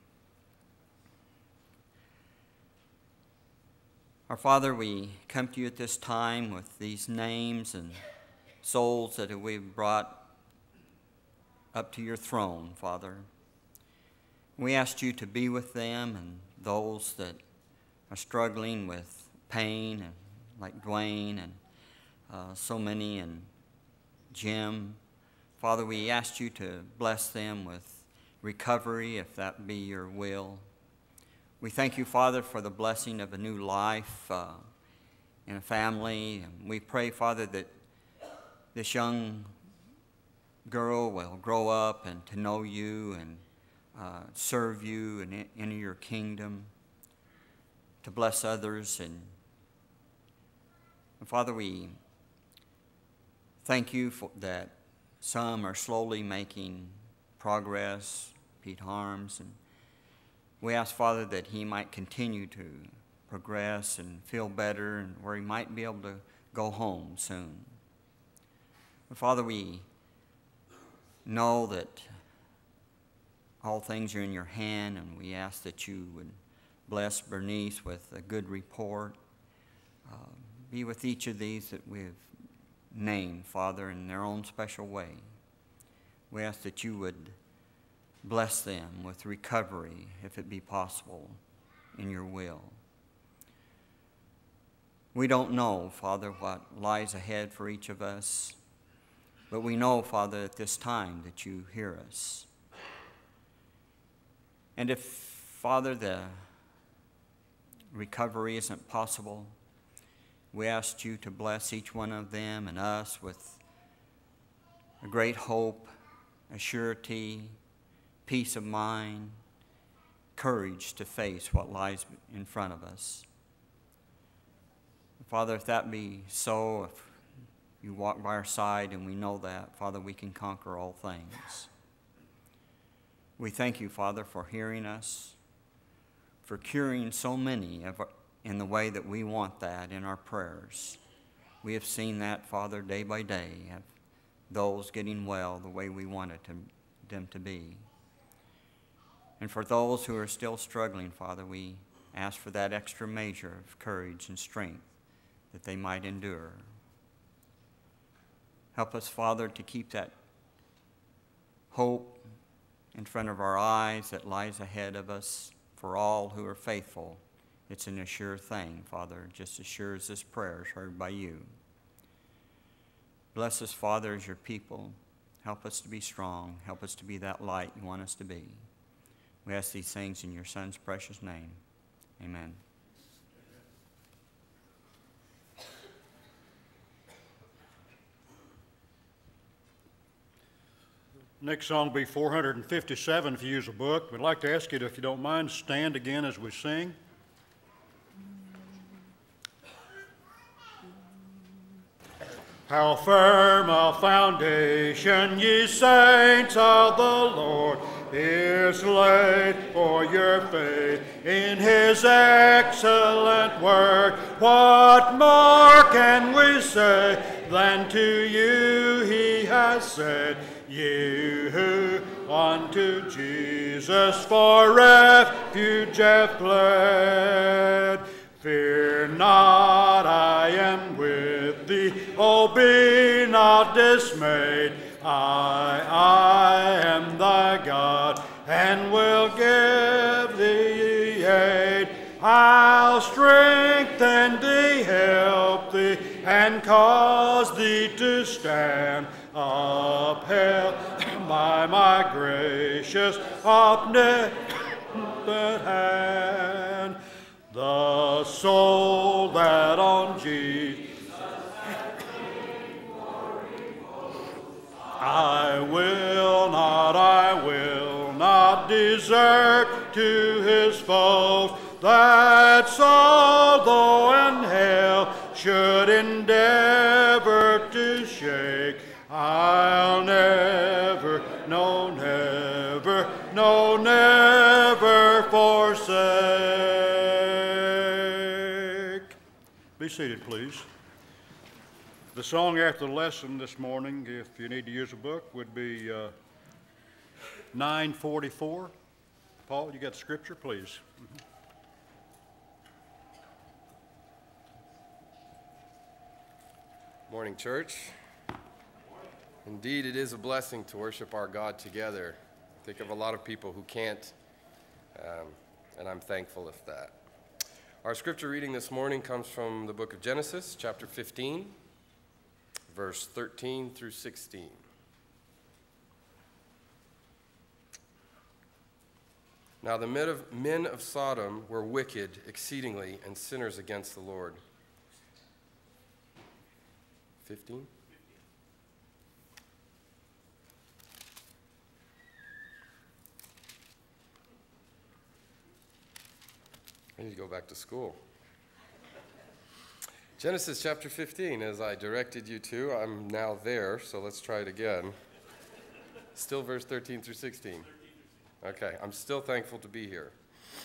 Our Father, we come to you at this time with these names and souls that we've brought up to your throne, Father. We ask you to be with them and those that are struggling with pain, and like Dwayne and uh, so many, and Jim. Father, we ask you to bless them with recovery, if that be your will. We thank you, Father, for the blessing of a new life uh, in a family. And we pray, Father, that this young girl will grow up and to know you and uh, serve you and enter your kingdom, to bless others. And, and Father, we thank you for that some are slowly making progress, Pete Harms, and we ask, Father, that he might continue to progress and feel better, and where he might be able to go home soon. But Father, we know that all things are in your hand, and we ask that you would bless Bernice with a good report. Uh, be with each of these that we've named, Father, in their own special way. We ask that you would bless them with recovery, if it be possible, in your will. We don't know, Father, what lies ahead for each of us, but we know, Father, at this time that you hear us. And if, Father, the recovery isn't possible, we ask you to bless each one of them and us with a great hope, a surety, peace of mind, courage to face what lies in front of us. Father, if that be so, if you walk by our side and we know that, Father, we can conquer all things. We thank you, Father, for hearing us, for curing so many of our, in the way that we want that in our prayers. We have seen that, Father, day by day, of those getting well the way we wanted to, them to be. And for those who are still struggling, Father, we ask for that extra measure of courage and strength that they might endure. Help us, Father, to keep that hope in front of our eyes that lies ahead of us for all who are faithful. It's an assured thing, Father, just as sure as this prayer is heard by you. Bless us, Father, as your people. Help us to be strong. Help us to be that light you want us to be. We ask these things in your Son's precious name. Amen. Next song will be four hundred fifty-seven if you use a book. We'd like to ask you to, if you don't mind, stand again as we sing. How firm a foundation, ye saints of the Lord, is laid for your faith in his excellent word. What more can we say than to you he has said, ye who unto Jesus for refuge have fled? Fear not, I am with thee, oh, be not dismayed. I, I am thy God, and will give thee aid. I'll strengthen thee, help thee, and cause thee to stand, upheld by my gracious omnipotent hand. The soul that on Jesus I will not, I will not desert to his foes. That soul, though in hell should endeavor to shake, I'll never, no, never never, no, never forsake. Be seated, please. The song after the lesson this morning, if you need to use a book, would be uh, nine forty-four. Paul, you got the scripture, please. Morning, church. Indeed, it is a blessing to worship our God together. I think of a lot of people who can't, um, and I'm thankful of that. Our scripture reading this morning comes from the book of Genesis, chapter fifteen, verse thirteen through sixteen. Now the men of, men of Sodom were wicked exceedingly and sinners against the Lord. fifteen? I need to go back to school. Genesis chapter fifteen, as I directed you to, I'm now there, so let's try it again. Still verse thirteen through sixteen. Okay, I'm still thankful to be here.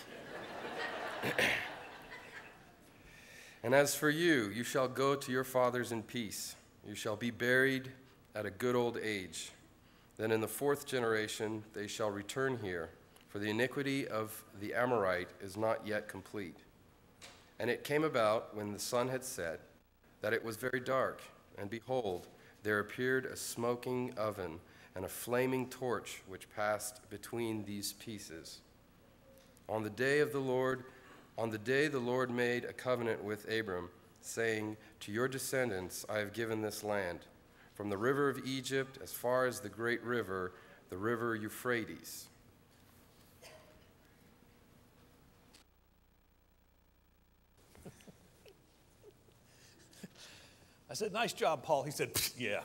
And as for you, you shall go to your fathers in peace. You shall be buried at a good old age. Then in the fourth generation they shall return here, for the iniquity of the Amorite is not yet complete. And it came about, when the sun had set, that it was very dark, and behold, there appeared a smoking oven and a flaming torch which passed between these pieces. On the day of the Lord, on the day the Lord made a covenant with Abram, saying, to your descendants I have given this land, from the river of Egypt as far as the great river, the river Euphrates. I said, nice job, Paul. He said, yeah.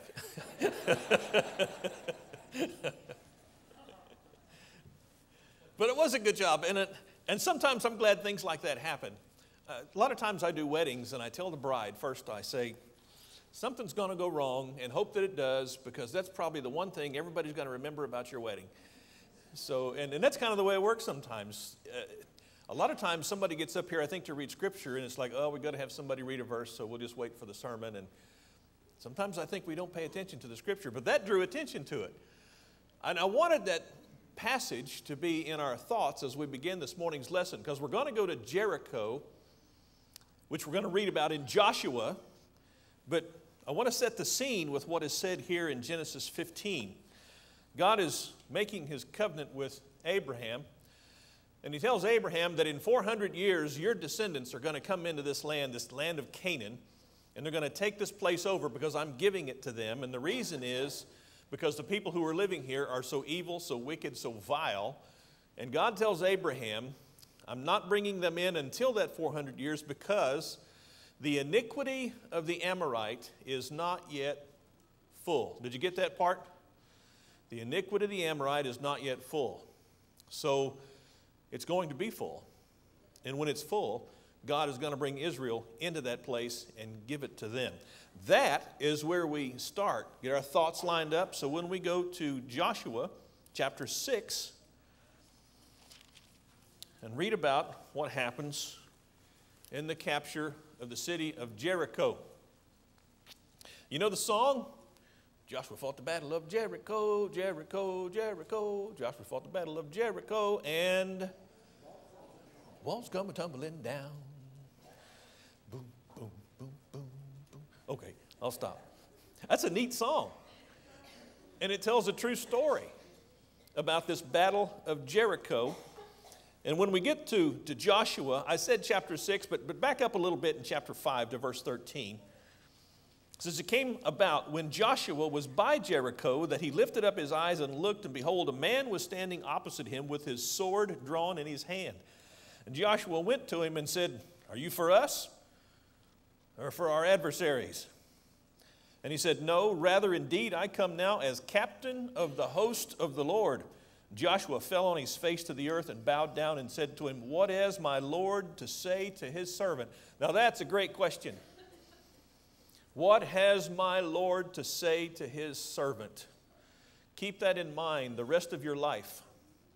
But it was a good job. And, it, and sometimes I'm glad things like that happen. Uh, a lot of times I do weddings, and I tell the bride, first I say, something's going to go wrong, and hope that it does, because that's probably the one thing everybody's going to remember about your wedding. So, and, and that's kind of the way it works sometimes. Uh, A lot of times somebody gets up here, I think, to read scripture, and it's like, oh, we've got to have somebody read a verse, so we'll just wait for the sermon. And sometimes I think we don't pay attention to the scripture, but that drew attention to it. And I wanted that passage to be in our thoughts as we begin this morning's lesson, because we're going to go to Jericho, which we're going to read about in Joshua, but I want to set the scene with what is said here in Genesis fifteen. God is making his covenant with Abraham. And he tells Abraham that in four hundred years, your descendants are going to come into this land, this land of Canaan, and they're going to take this place over because I'm giving it to them. And the reason is because the people who are living here are so evil, so wicked, so vile. And God tells Abraham, I'm not bringing them in until that four hundred years because the iniquity of the Amorite is not yet full. Did you get that part? The iniquity of the Amorite is not yet full. So it's going to be full. And when it's full, God is going to bring Israel into that place and give it to them. That is where we start, get our thoughts lined up. So when we go to Joshua chapter six and read about what happens in the capture of the city of Jericho. You know the song? Joshua fought the battle of Jericho, Jericho, Jericho. Joshua fought the battle of Jericho, and walls come tumbling down. Boom, boom, boom, boom, boom. Okay, I'll stop. That's a neat song. And it tells a true story about this battle of Jericho. And when we get to, to Joshua, I said chapter six, but, but back up a little bit in chapter five to verse thirteen. It says, it came about when Joshua was by Jericho that he lifted up his eyes and looked, and behold, a man was standing opposite him with his sword drawn in his hand. And Joshua went to him and said, are you for us or for our adversaries? And he said, no, rather indeed I come now as captain of the host of the Lord. Joshua fell on his face to the earth and bowed down and said to him, what has my Lord to say to his servant? Now that's a great question. What has my Lord to say to his servant? Keep that in mind the rest of your life.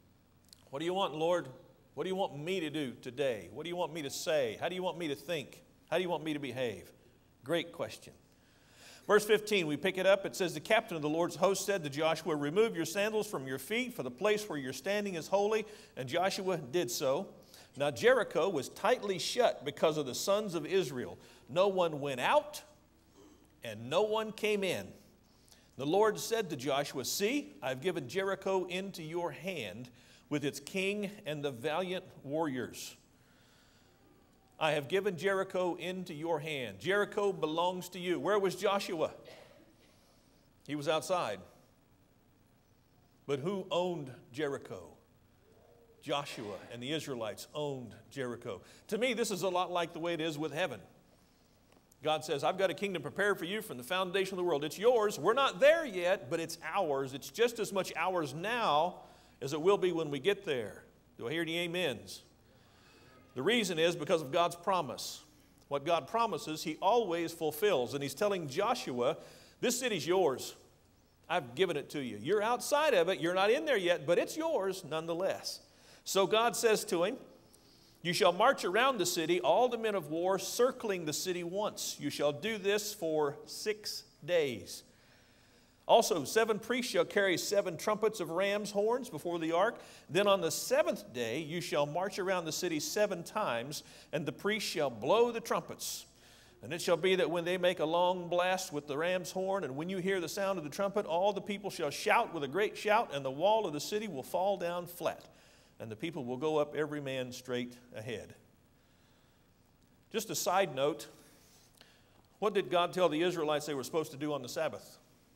What do you want, Lord? What do you want me to do today? What do you want me to say? How do you want me to think? How do you want me to behave? Great question. Verse fifteen, we pick it up. It says, the captain of the Lord's host said to Joshua, remove your sandals from your feet, for the place where you're standing is holy. And Joshua did so. Now Jericho was tightly shut because of the sons of Israel. No one went out, and no one came in. The Lord said to Joshua, see, I've given Jericho into your hand with its king and the valiant warriors. I have given Jericho into your hand. Jericho belongs to you. Where was Joshua? He was outside. But who owned Jericho? Joshua and the Israelites owned Jericho. To me, this is a lot like the way it is with heaven. God says, I've got a kingdom prepared for you from the foundation of the world. It's yours. We're not there yet, but it's ours. It's just as much ours now as it will be when we get there. Do I hear any amens? The reason is because of God's promise. What God promises, He always fulfills. And He's telling Joshua, this city's yours. I've given it to you. You're outside of it. You're not in there yet, but it's yours nonetheless. So God says to him, you shall march around the city, all the men of war, circling the city once. You shall do this for six days. Also, seven priests shall carry seven trumpets of ram's horns before the ark. Then on the seventh day you shall march around the city seven times, and the priests shall blow the trumpets. And it shall be that when they make a long blast with the ram's horn, and when you hear the sound of the trumpet, all the people shall shout with a great shout, and the wall of the city will fall down flat, and the people will go up every man straight ahead. Just a side note, what did God tell the Israelites they were supposed to do on the Sabbath?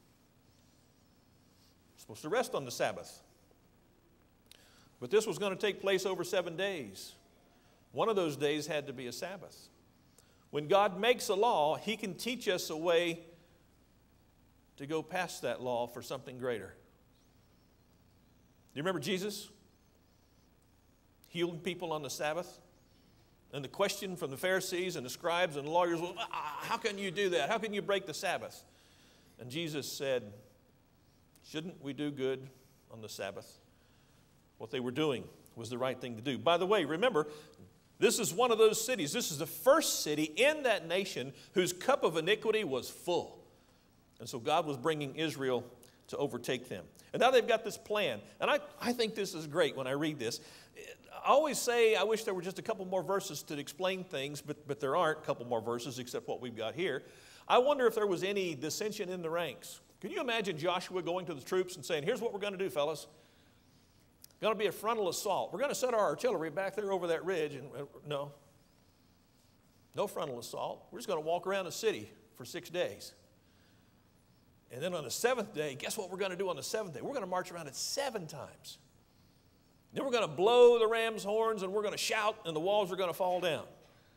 Supposed to rest on the Sabbath. But this was going to take place over seven days. One of those days had to be a Sabbath. When God makes a law, He can teach us a way to go past that law for something greater. Do you remember Jesus healing people on the Sabbath? And the question from the Pharisees and the scribes and the lawyers was, how can you do that? How can you break the Sabbath? And Jesus said, shouldn't we do good on the Sabbath? What they were doing was the right thing to do. By the way, remember, this is one of those cities. This is the first city in that nation whose cup of iniquity was full. And so God was bringing Israel to overtake them. And now they've got this plan. And I, I think this is great when I read this. I always say I wish there were just a couple more verses to explain things, but, but there aren't a couple more verses except what we've got here. I wonder if there was any dissension in the ranks. Can you imagine Joshua going to the troops and saying, here's what we're going to do, fellas. Going to be a frontal assault. We're going to set our artillery back there over that ridge. And uh, no. No frontal assault. We're just going to walk around the city for six days. And then on the seventh day, guess what we're going to do on the seventh day? We're going to march around it seven times. Then we're going to blow the ram's horns and we're going to shout and the walls are going to fall down.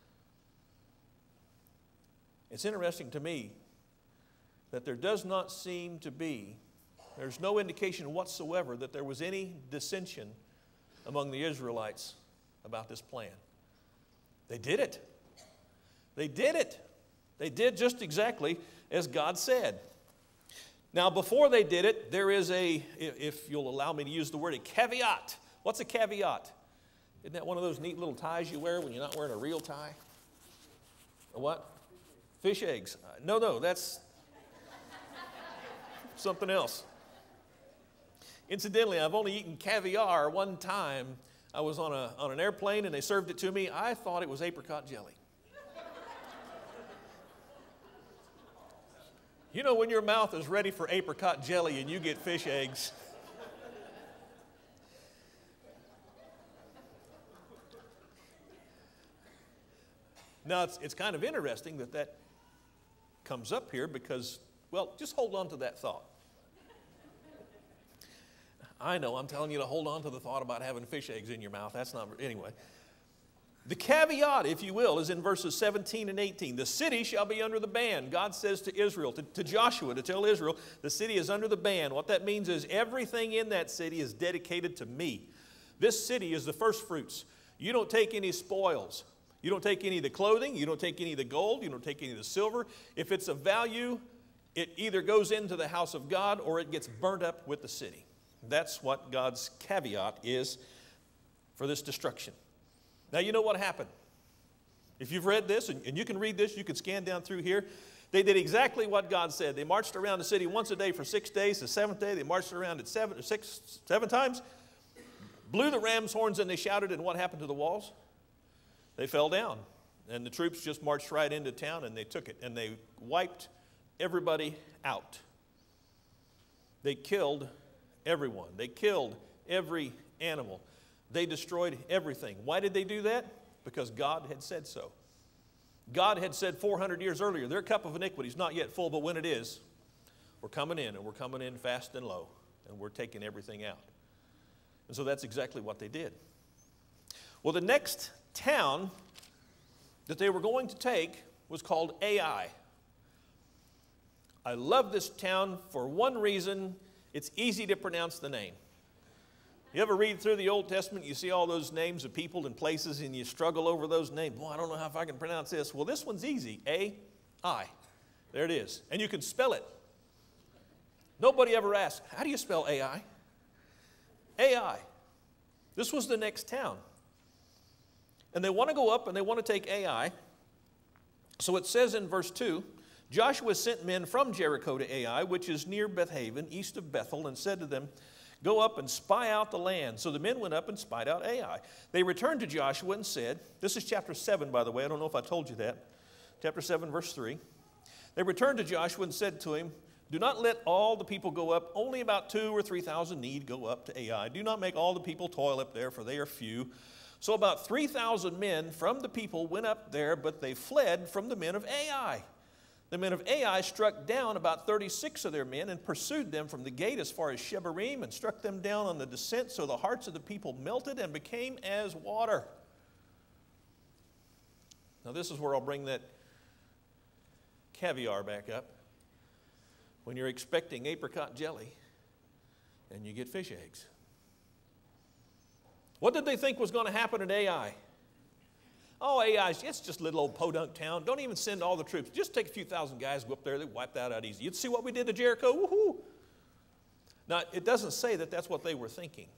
It's interesting to me that there does not seem to be, there's no indication whatsoever that there was any dissension among the Israelites about this plan. They did it. They did it. They did just exactly as God said. Now, before they did it, there is a, if you'll allow me to use the word, a caveat. What's a caveat? Isn't that one of those neat little ties you wear when you're not wearing a real tie? A what? Fish eggs. No, no, that's something else. Incidentally, I've only eaten caviar one time. I was on, a, on an airplane and they served it to me. I thought it was apricot jelly. You know when your mouth is ready for apricot jelly and you get fish eggs. Now, it's, it's kind of interesting that that comes up here because, well, just hold on to that thought. I know, I'm telling you to hold on to the thought about having fish eggs in your mouth. That's not, anyway. The caveat, if you will, is in verses seventeen and eighteen. The city shall be under the ban. God says to Israel, to, to Joshua, to tell Israel, the city is under the ban. What that means is everything in that city is dedicated to me. This city is the first fruits. You don't take any spoils. You don't take any of the clothing. You don't take any of the gold. You don't take any of the silver. If it's of value, it either goes into the house of God or it gets burnt up with the city. That's what God's caveat is for this destruction. Now, you know what happened. If you've read this, and, and you can read this, you can scan down through here. They did exactly what God said. They marched around the city once a day for six days. The seventh day, they marched around it seven, six, seven times, blew the ram's horns, and they shouted, and what happened to the walls? They fell down. And the troops just marched right into town, and they took it, and they wiped everybody out. They killed everyone. They killed every animal. They destroyed everything. Why did they do that? Because God had said so. God had said four hundred years earlier, their cup of iniquity is not yet full, but when it is, we're coming in, and we're coming in fast and low, and we're taking everything out. And so that's exactly what they did. Well, the next town that they were going to take was called Ai. I love this town for one reason. It's easy to pronounce the name. You ever read through the Old Testament, you see all those names of people and places, and you struggle over those names. Boy, I don't know how if I can pronounce this. Well, this one's easy. A I. There it is. And you can spell it. Nobody ever asked, how do you spell A I? A I. This was the next town. And they want to go up and they want to take Ai. So it says in verse two, Joshua sent men from Jericho to Ai, which is near Bethaven, east of Bethel, and said to them, go up and spy out the land. So the men went up and spied out Ai. They returned to Joshua and said, this is chapter seven, by the way. I don't know if I told you that. Chapter seven, verse three. They returned to Joshua and said to him, do not let all the people go up. Only about two or three thousand need go up to Ai. Do not make all the people toil up there, for they are few. So about three thousand men from the people went up there, but they fled from the men of Ai. The men of Ai struck down about thirty-six of their men and pursued them from the gate as far as Shebarim and struck them down on the descent, so the hearts of the people melted and became as water. Now this is where I'll bring that caviar back up. When you're expecting apricot jelly and you get fish eggs. What did they think was going to happen at Ai? Oh, Ai, it's just a little old podunk town. Don't even send all the troops. Just take a few thousand guys, go up there, they wipe that out easy. You'd see what we did to Jericho, woohoo. Now, it doesn't say that that's what they were thinking.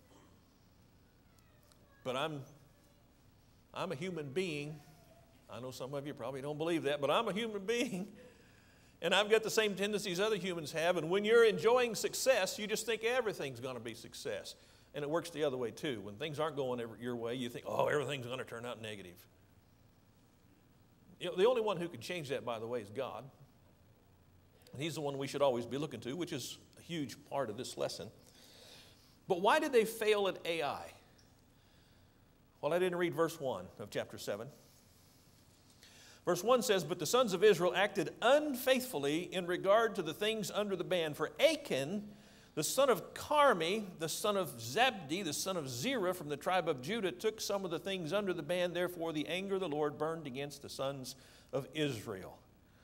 But I'm, I'm a human being. I know some of you probably don't believe that, but I'm a human being. And I've got the same tendencies other humans have. And when you're enjoying success, you just think everything's going to be success. And it works the other way too. When things aren't going your way, you think, oh, everything's going to turn out negative. You know, the only one who can change that, by the way, is God. And He's the one we should always be looking to, which is a huge part of this lesson. But why did they fail at Ai? Well, I didn't read verse one of chapter seven. Verse one says, but the sons of Israel acted unfaithfully in regard to the things under the ban. For Achan, the son of Carmi, the son of Zabdi, the son of Zerah from the tribe of Judah, took some of the things under the ban. Therefore, the anger of the Lord burned against the sons of Israel.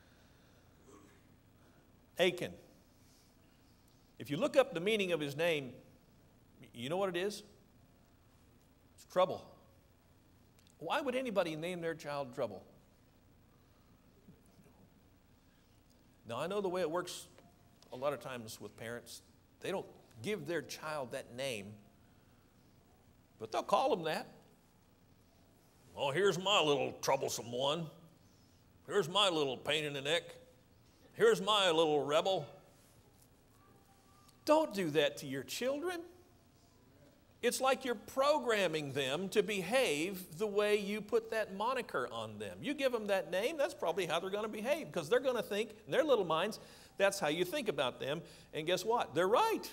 Achan. If you look up the meaning of his name, you know what it is? It's trouble. Why would anybody name their child Trouble? Now, I know the way it works a lot of times with parents. They don't give their child that name, but they'll call them that. Oh, here's my little troublesome one. Here's my little pain in the neck. Here's my little rebel. Don't do that to your children. It's like you're programming them to behave the way you put that moniker on them. You give them that name, that's probably how they're going to behave, because they're going to think, in their little minds, that's how you think about them. And guess what? They're right.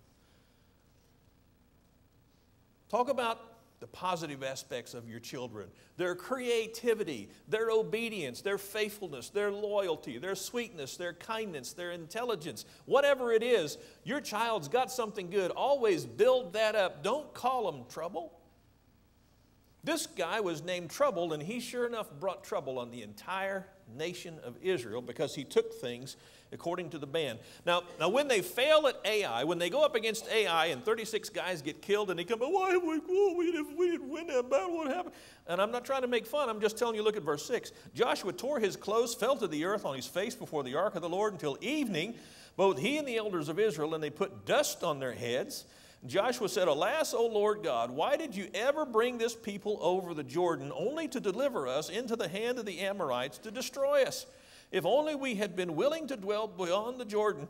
Talk about the positive aspects of your children. Their creativity, their obedience, their faithfulness, their loyalty, their sweetness, their kindness, their intelligence. Whatever it is, your child's got something good. Always build that up. Don't call them trouble. This guy was named Trouble, and he sure enough brought trouble on the entire nation of Israel because he took things according to the ban. Now, now when they fail at Ai, when they go up against Ai and thirty-six guys get killed and they come, why have we, oh, we, didn't, we didn't win that battle, what happened? And I'm not trying to make fun, I'm just telling you, look at verse six. Joshua tore his clothes, fell to the earth on his face before the ark of the Lord until evening, both he and the elders of Israel, and they put dust on their heads. Joshua said, Alas, O Lord God, why did you ever bring this people over the Jordan only to deliver us into the hand of the Amorites to destroy us? If only we had been willing to dwell beyond the Jordan.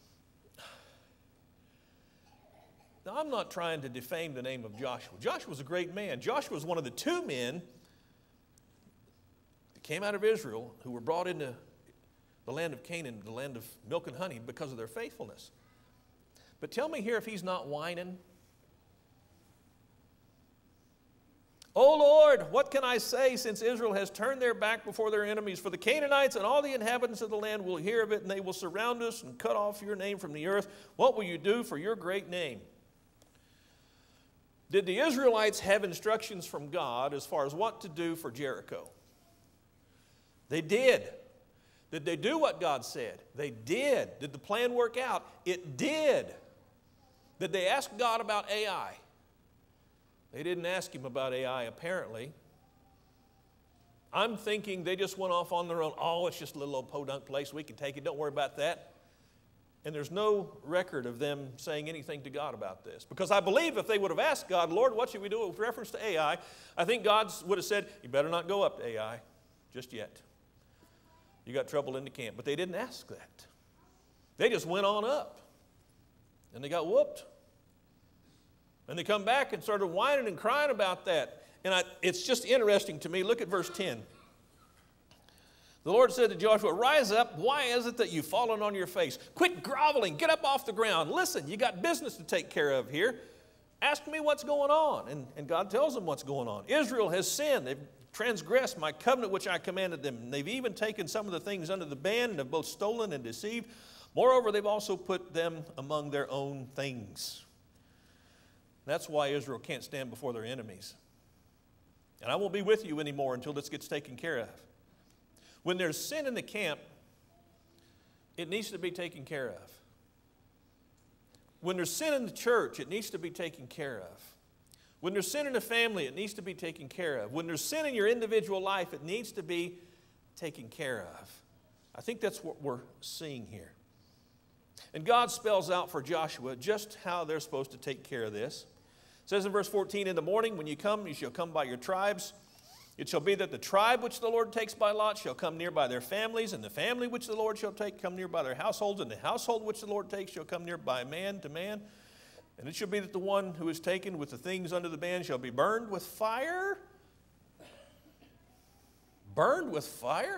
Now, I'm not trying to defame the name of Joshua. Joshua was a great man. Joshua was one of the two men that came out of Israel who were brought into the land of Canaan, the land of milk and honey, because of their faithfulness. But tell me here if he's not whining. O Lord, what can I say since Israel has turned their back before their enemies? For the Canaanites and all the inhabitants of the land will hear of it, and they will surround us and cut off your name from the earth. What will you do for your great name? Did the Israelites have instructions from God as far as what to do for Jericho? They did. Did they do what God said? They did. Did the plan work out? It did. Did they ask God about Ai? They didn't ask him about Ai, apparently. I'm thinking they just went off on their own. Oh, it's just a little old podunk place. We can take it. Don't worry about that. And there's no record of them saying anything to God about this. Because I believe if they would have asked God, Lord, what should we do with reference to Ai? I think God would have said, you better not go up to Ai just yet. You got trouble in the camp. But they didn't ask that. They just went on up. And they got whooped. And they come back and started whining and crying about that. And I, it's just interesting to me. Look at verse ten. The Lord said to Joshua, rise up. Why is it that you've fallen on your face? Quit groveling. Get up off the ground. Listen, you got business to take care of here. Ask me what's going on. And, and God tells them what's going on. Israel has sinned. They've transgressed my covenant which I commanded them. And they've even taken some of the things under the ban and have both stolen and deceived. Moreover, they've also put them among their own things. That's why Israel can't stand before their enemies. And I won't be with you anymore until this gets taken care of. When there's sin in the camp, it needs to be taken care of. When there's sin in the church, it needs to be taken care of. When there's sin in the family, it needs to be taken care of. When there's sin in your individual life, it needs to be taken care of. I think that's what we're seeing here. And God spells out for Joshua just how they're supposed to take care of this. It says in verse fourteen, in the morning when you come, you shall come by your tribes. It shall be that the tribe which the Lord takes by lot shall come near by their families, and the family which the Lord shall take come near by their households, and the household which the Lord takes shall come near by man to man. And it shall be that the one who is taken with the things under the ban shall be burned with fire. Burned with fire?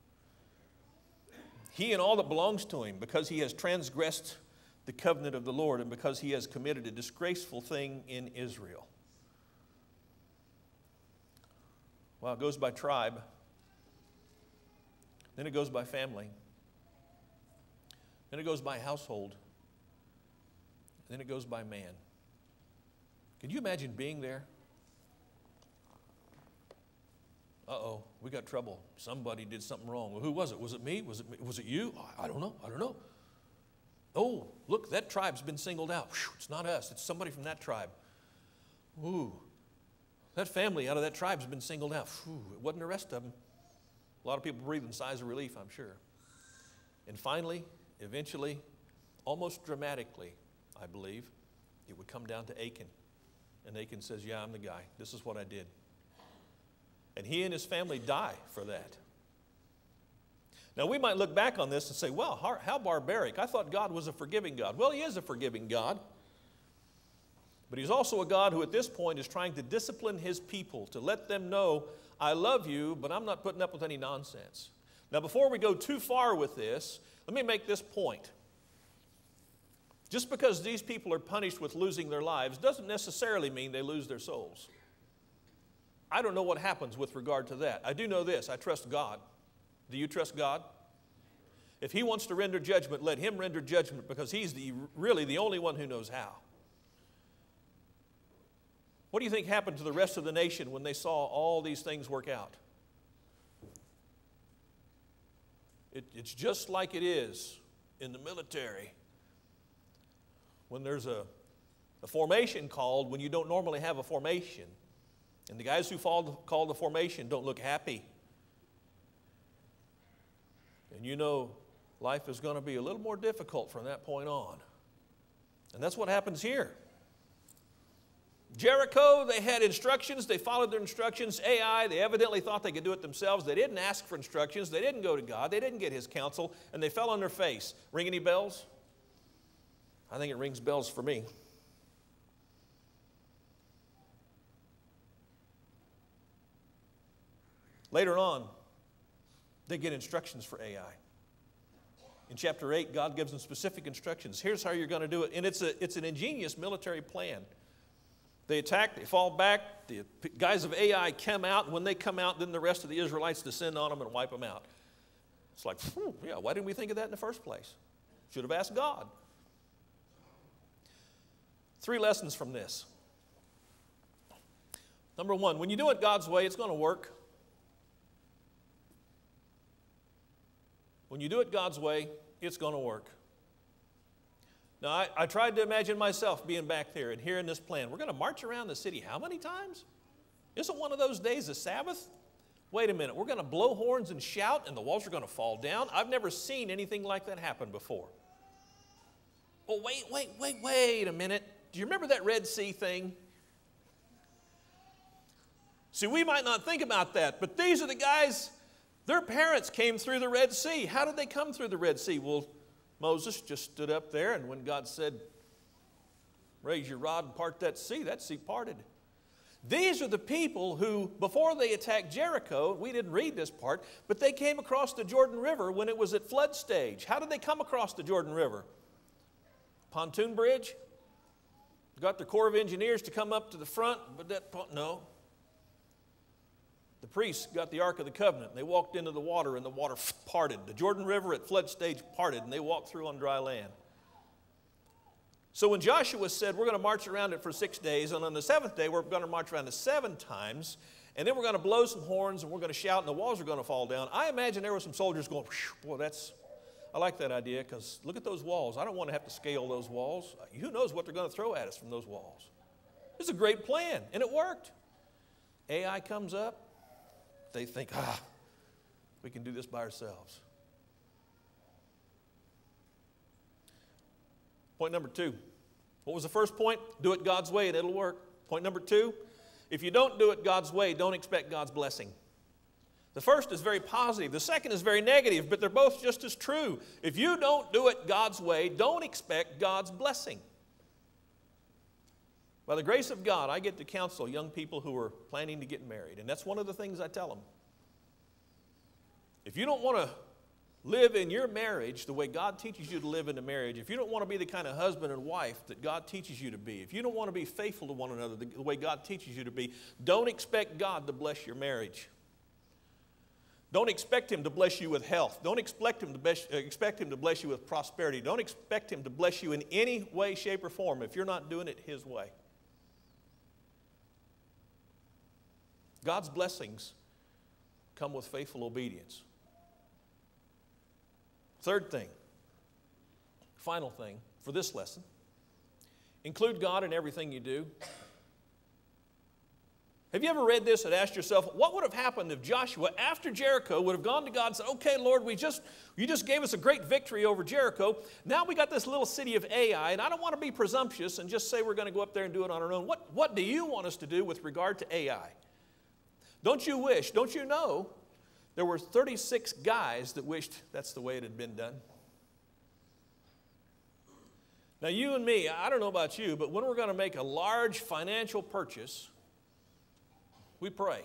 He and all that belongs to him, because he has transgressed the covenant of the Lord and because he has committed a disgraceful thing in Israel. Well, it goes by tribe. Then it goes by family. Then it goes by household. Then it goes by man. Can you imagine being there? Uh-oh, we got trouble. Somebody did something wrong. Well, who was it? Was it me? Was it me? Was it you? I don't know. I don't know. Oh, look, that tribe's been singled out. Whew, it's not us. It's somebody from that tribe. Ooh, that family out of that tribe's been singled out. Whew, it wasn't the rest of them. A lot of people breathing sighs of relief, I'm sure. And finally, eventually, almost dramatically, I believe, it would come down to Achan. And Achan says, yeah, I'm the guy. This is what I did. And he and his family die for that. Now, we might look back on this and say, well, how, how barbaric. I thought God was a forgiving God. Well, he is a forgiving God. But he's also a God who at this point is trying to discipline his people, to let them know, I love you, but I'm not putting up with any nonsense. Now, before we go too far with this, let me make this point. Just because these people are punished with losing their lives doesn't necessarily mean they lose their souls. I don't know what happens with regard to that. I do know this. I trust God. Do you trust God? If he wants to render judgment, let him render judgment, because he's the, really the only one who knows how. What do you think happened to the rest of the nation when they saw all these things work out? It, it's just like it is in the military. When there's a, a formation called, when you don't normally have a formation, and the guys who fall, call the formation don't look happy. And you know life is going to be a little more difficult from that point on. And that's what happens here. Jericho, they had instructions. They followed their instructions. Ai, they evidently thought they could do it themselves. They didn't ask for instructions. They didn't go to God. They didn't get His counsel, and they fell on their face. Ring any bells? I think it rings bells for me. Later on, they get instructions for Ai. In chapter eight, God gives them specific instructions. Here's how you're going to do it. And it's, a, it's an ingenious military plan. They attack, they fall back, the guys of Ai come out, and when they come out, then the rest of the Israelites descend on them and wipe them out. It's like, yeah, why didn't we think of that in the first place? Should have asked God. Three lessons from this. Number one, when you do it God's way, it's going to work. When you do it God's way, it's going to work. Now, I, I tried to imagine myself being back there and hearing this plan. We're going to march around the city how many times? Isn't one of those days a Sabbath? Wait a minute, we're going to blow horns and shout and the walls are going to fall down? I've never seen anything like that happen before. Oh, wait, wait, wait, wait a minute. Do you remember that Red Sea thing? See, we might not think about that, but these are the guys, their parents came through the Red Sea. How did they come through the Red Sea? Well, Moses just stood up there, and when God said, raise your rod and part that sea, that sea parted. These are the people who, before they attacked Jericho, we didn't read this part, but they came across the Jordan River when it was at flood stage. How did they come across the Jordan River? Pontoon bridge? Got the Corps of Engineers to come up to the front, but that, no. The priests got the Ark of the Covenant, and they walked into the water, and the water parted. The Jordan River at flood stage parted, and they walked through on dry land. So when Joshua said, we're going to march around it for six days, and on the seventh day, we're going to march around it seven times, and then we're going to blow some horns, and we're going to shout, and the walls are going to fall down, I imagine there were some soldiers going, boy, that's, I like that idea, because look at those walls. I don't want to have to scale those walls. Who knows what they're going to throw at us from those walls? It's a great plan, and it worked. Ai comes up. They think, ah, we can do this by ourselves. Point number two. What was the first point? Do it God's way and it'll work. Point number two, if you don't do it God's way, don't expect God's blessing. The first is very positive. The second is very negative, but they're both just as true. If you don't do it God's way, don't expect God's blessing. By the grace of God, I get to counsel young people who are planning to get married, and that's one of the things I tell them. If you don't want to live in your marriage the way God teaches you to live in a marriage, if you don't want to be the kind of husband and wife that God teaches you to be, if you don't want to be faithful to one another the way God teaches you to be, don't expect God to bless your marriage. Don't expect Him to bless you with health. Don't expect Him to bless, expect Him to bless you with prosperity. Don't expect Him to bless you in any way, shape, or form if you're not doing it His way. God's blessings come with faithful obedience. Third thing, final thing for this lesson, include God in everything you do. Have you ever read this and asked yourself, what would have happened if Joshua, after Jericho, would have gone to God and said, okay, Lord, we just, you just gave us a great victory over Jericho. Now we got this little city of Ai, and I don't want to be presumptuous and just say we're going to go up there and do it on our own. What, what do you want us to do with regard to Ai? Don't you wish, don't you know, there were thirty-six guys that wished that's the way it had been done. Now you and me, I don't know about you, but when we're going to make a large financial purchase, we pray.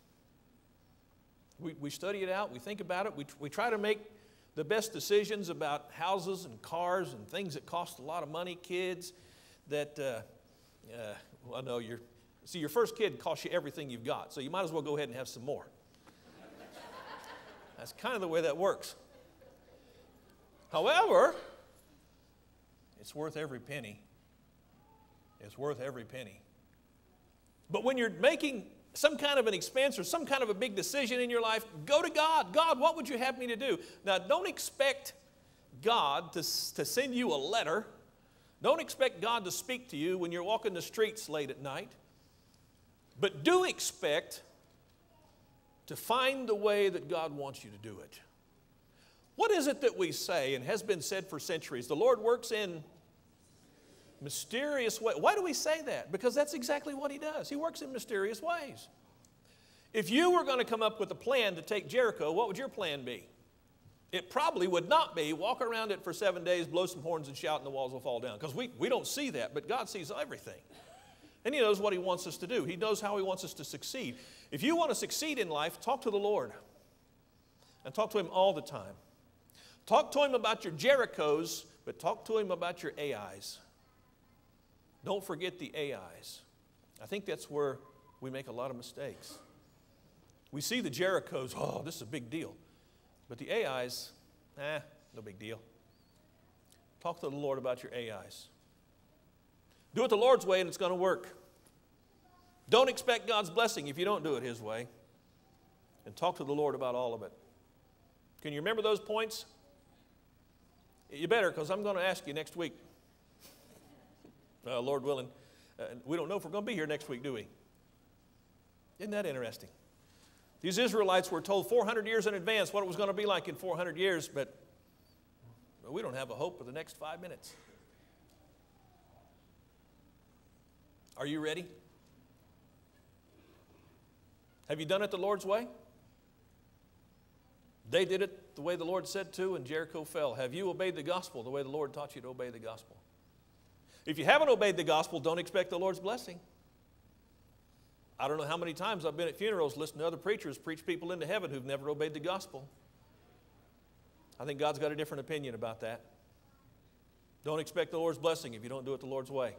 We, we study it out, we think about it, we, we try to make the best decisions about houses and cars and things that cost a lot of money, kids that, uh, uh, well, no, you're, see, your first kid costs you everything you've got, so you might as well go ahead and have some more. That's kind of the way that works. However, it's worth every penny. It's worth every penny. But when you're making some kind of an expense or some kind of a big decision in your life, go to God. God, what would you have me to do? Now, don't expect God to, to send you a letter. Don't expect God to speak to you when you're walking the streets late at night. But do expect to find the way that God wants you to do it. What is it that we say and has been said for centuries? The Lord works in Mysterious way. Why do we say that? Because that's exactly what he does. He works in mysterious ways. If you were going to come up with a plan to take Jericho, what would your plan be? It probably would not be walk around it for seven days, blow some horns and shout and the walls will fall down. Because we, we don't see that, but God sees everything. And He knows what He wants us to do. He knows how He wants us to succeed. If you want to succeed in life, talk to the Lord. And talk to Him all the time. Talk to Him about your Jerichos, but talk to Him about your Ais. Don't forget the Ais. I think that's where we make a lot of mistakes. We see the Jerichos, oh, this is a big deal. But the Ais, eh, no big deal. Talk to the Lord about your Ais. Do it the Lord's way and it's going to work. Don't expect God's blessing if you don't do it His way. And talk to the Lord about all of it. Can you remember those points? You better, because I'm going to ask you next week. Uh, Lord willing. Uh, we don't know if we're going to be here next week, do we? Isn't that interesting? These Israelites were told four hundred years in advance what it was going to be like in four hundred years, but we don't have a hope for the next five minutes. Are you ready? Have you done it the Lord's way? They did it the way the Lord said to, and Jericho fell. Have you obeyed the gospel the way the Lord taught you to obey the gospel? If you haven't obeyed the gospel, don't expect the Lord's blessing. I don't know how many times I've been at funerals listening to other preachers preach people into heaven who've never obeyed the gospel. I think God's got a different opinion about that. Don't expect the Lord's blessing if you don't do it the Lord's way.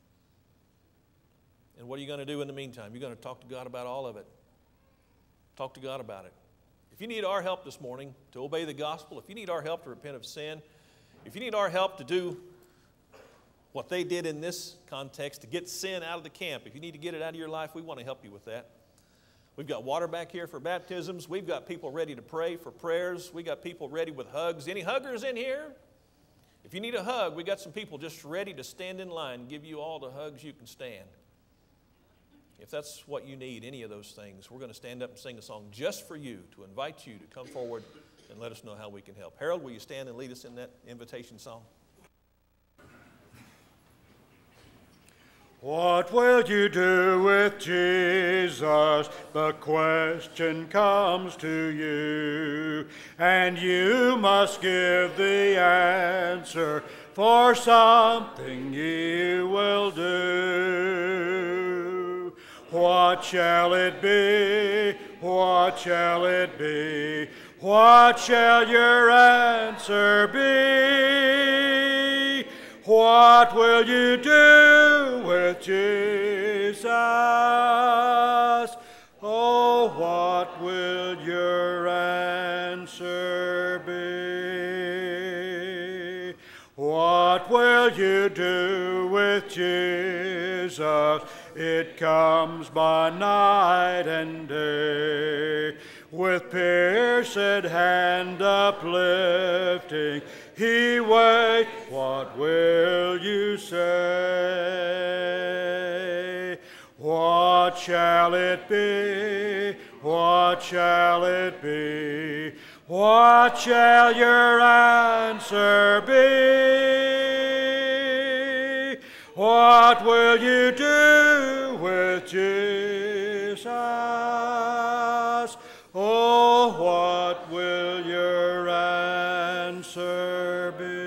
And what are you going to do in the meantime? You're going to talk to God about all of it. Talk to God about it. If you need our help this morning to obey the gospel, if you need our help to repent of sin, if you need our help to do what they did in this context, to get sin out of the camp, if you need to get it out of your life, we want to help you with that. We've got water back here for baptisms. We've got people ready to pray for prayers. We've got people ready with hugs. Any huggers in here? If you need a hug, we got some people just ready to stand in line and give you all the hugs you can stand. If that's what you need, any of those things, we're going to stand up and sing a song just for you, to invite you to come forward and let us know how we can help. Harold, will you stand and lead us in that invitation song? What will you do with Jesus? The question comes to you, and you must give the answer, for something you will do. What shall it be? What shall it be? What shall your answer be? What will you do with Jesus? Oh, what will your answer be? What will you do with Jesus? It comes by night and day, with pierced hand uplifting, He waits. What will you say? What shall it be? What shall it be? What shall your answer be? What will you do with Jesus? Oh, what will your answer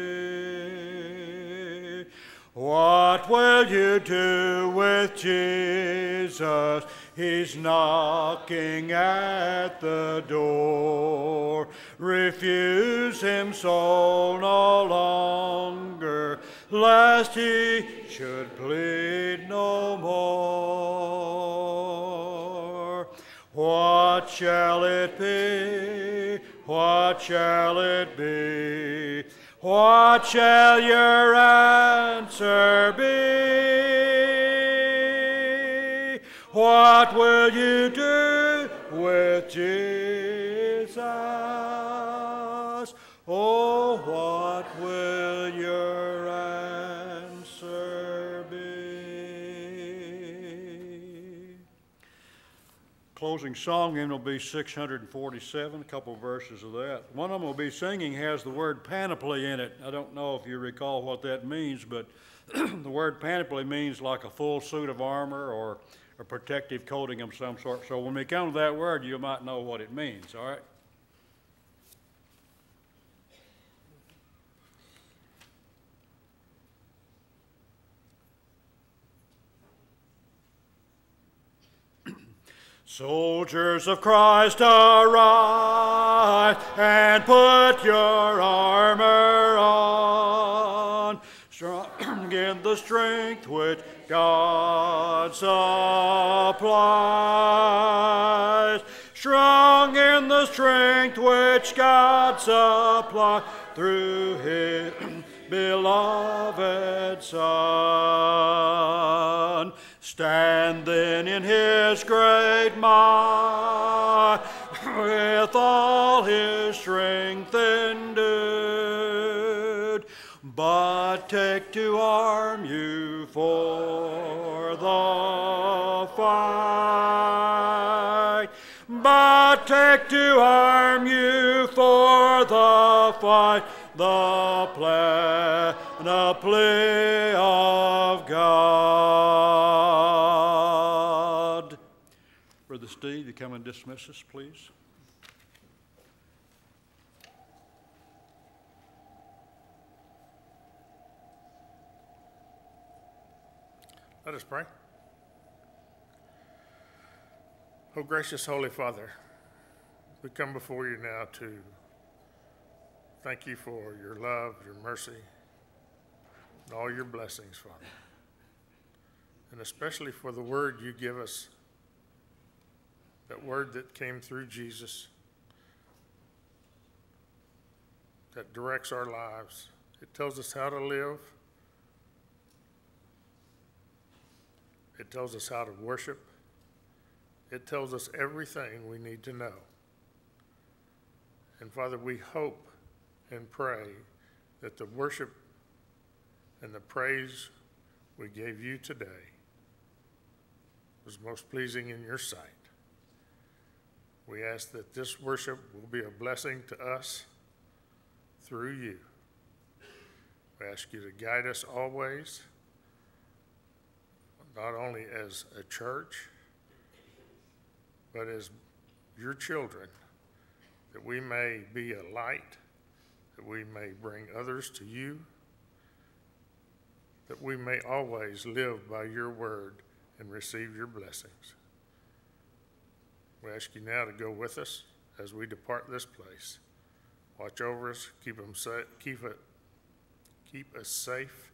be? What will you do with Jesus? He's knocking at the door. Refuse Him so no longer, lest He should plead no more. What shall it be? What shall it be? What shall your answer be? What will you do with Jesus? Oh, what will your answer be? Closing song then will be six hundred forty-seven, a couple of verses of that. One of them we'll be singing has the word panoply in it. I don't know if you recall what that means, but the word panoply means like a full suit of armor or a protective coating of some sort. So when we come to that word, you might know what it means, all right? Soldiers of Christ, arise and put your armor on, strong in the strength which God supplies, strong in the strength which God supplies through His beloved Son. Stand then in His great might, with all His strength endued. But take to arm you for the fight. But take to arm you for the fight, the panoply of God. Brother Steve, you come and dismiss us, please. Let us pray. Oh, gracious Holy Father, we come before you now to thank you for your love, your mercy, and all your blessings, Father. And especially for the word you give us, that word that came through Jesus, that directs our lives. It tells us how to live. It tells us how to worship. It tells us everything we need to know. And Father, we hope and pray that the worship and the praise we gave you today was most pleasing in your sight. We ask that this worship will be a blessing to us through you. We ask you to guide us always, not only as a church, but as your children, that we may be a light, that we may bring others to you, that we may always live by your word and receive your blessings. We ask you now to go with us as we depart this place. Watch over us, keep them sa- keep it, keep us safe.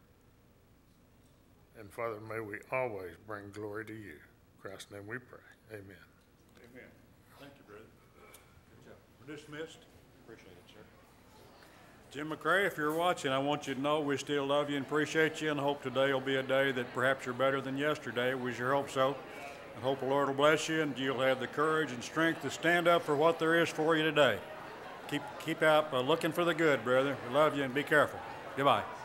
And Father, may we always bring glory to you. In Christ's name we pray. Amen. Amen. Thank you, brother. Good job. We're dismissed. Appreciate it, sir. Jim McCray, if you're watching, I want you to know we still love you and appreciate you and hope today will be a day that perhaps you're better than yesterday. We sure hope so. I hope the Lord will bless you and you'll have the courage and strength to stand up for what there is for you today. Keep, keep out uh, looking for the good, brother. We love you and be careful. Goodbye.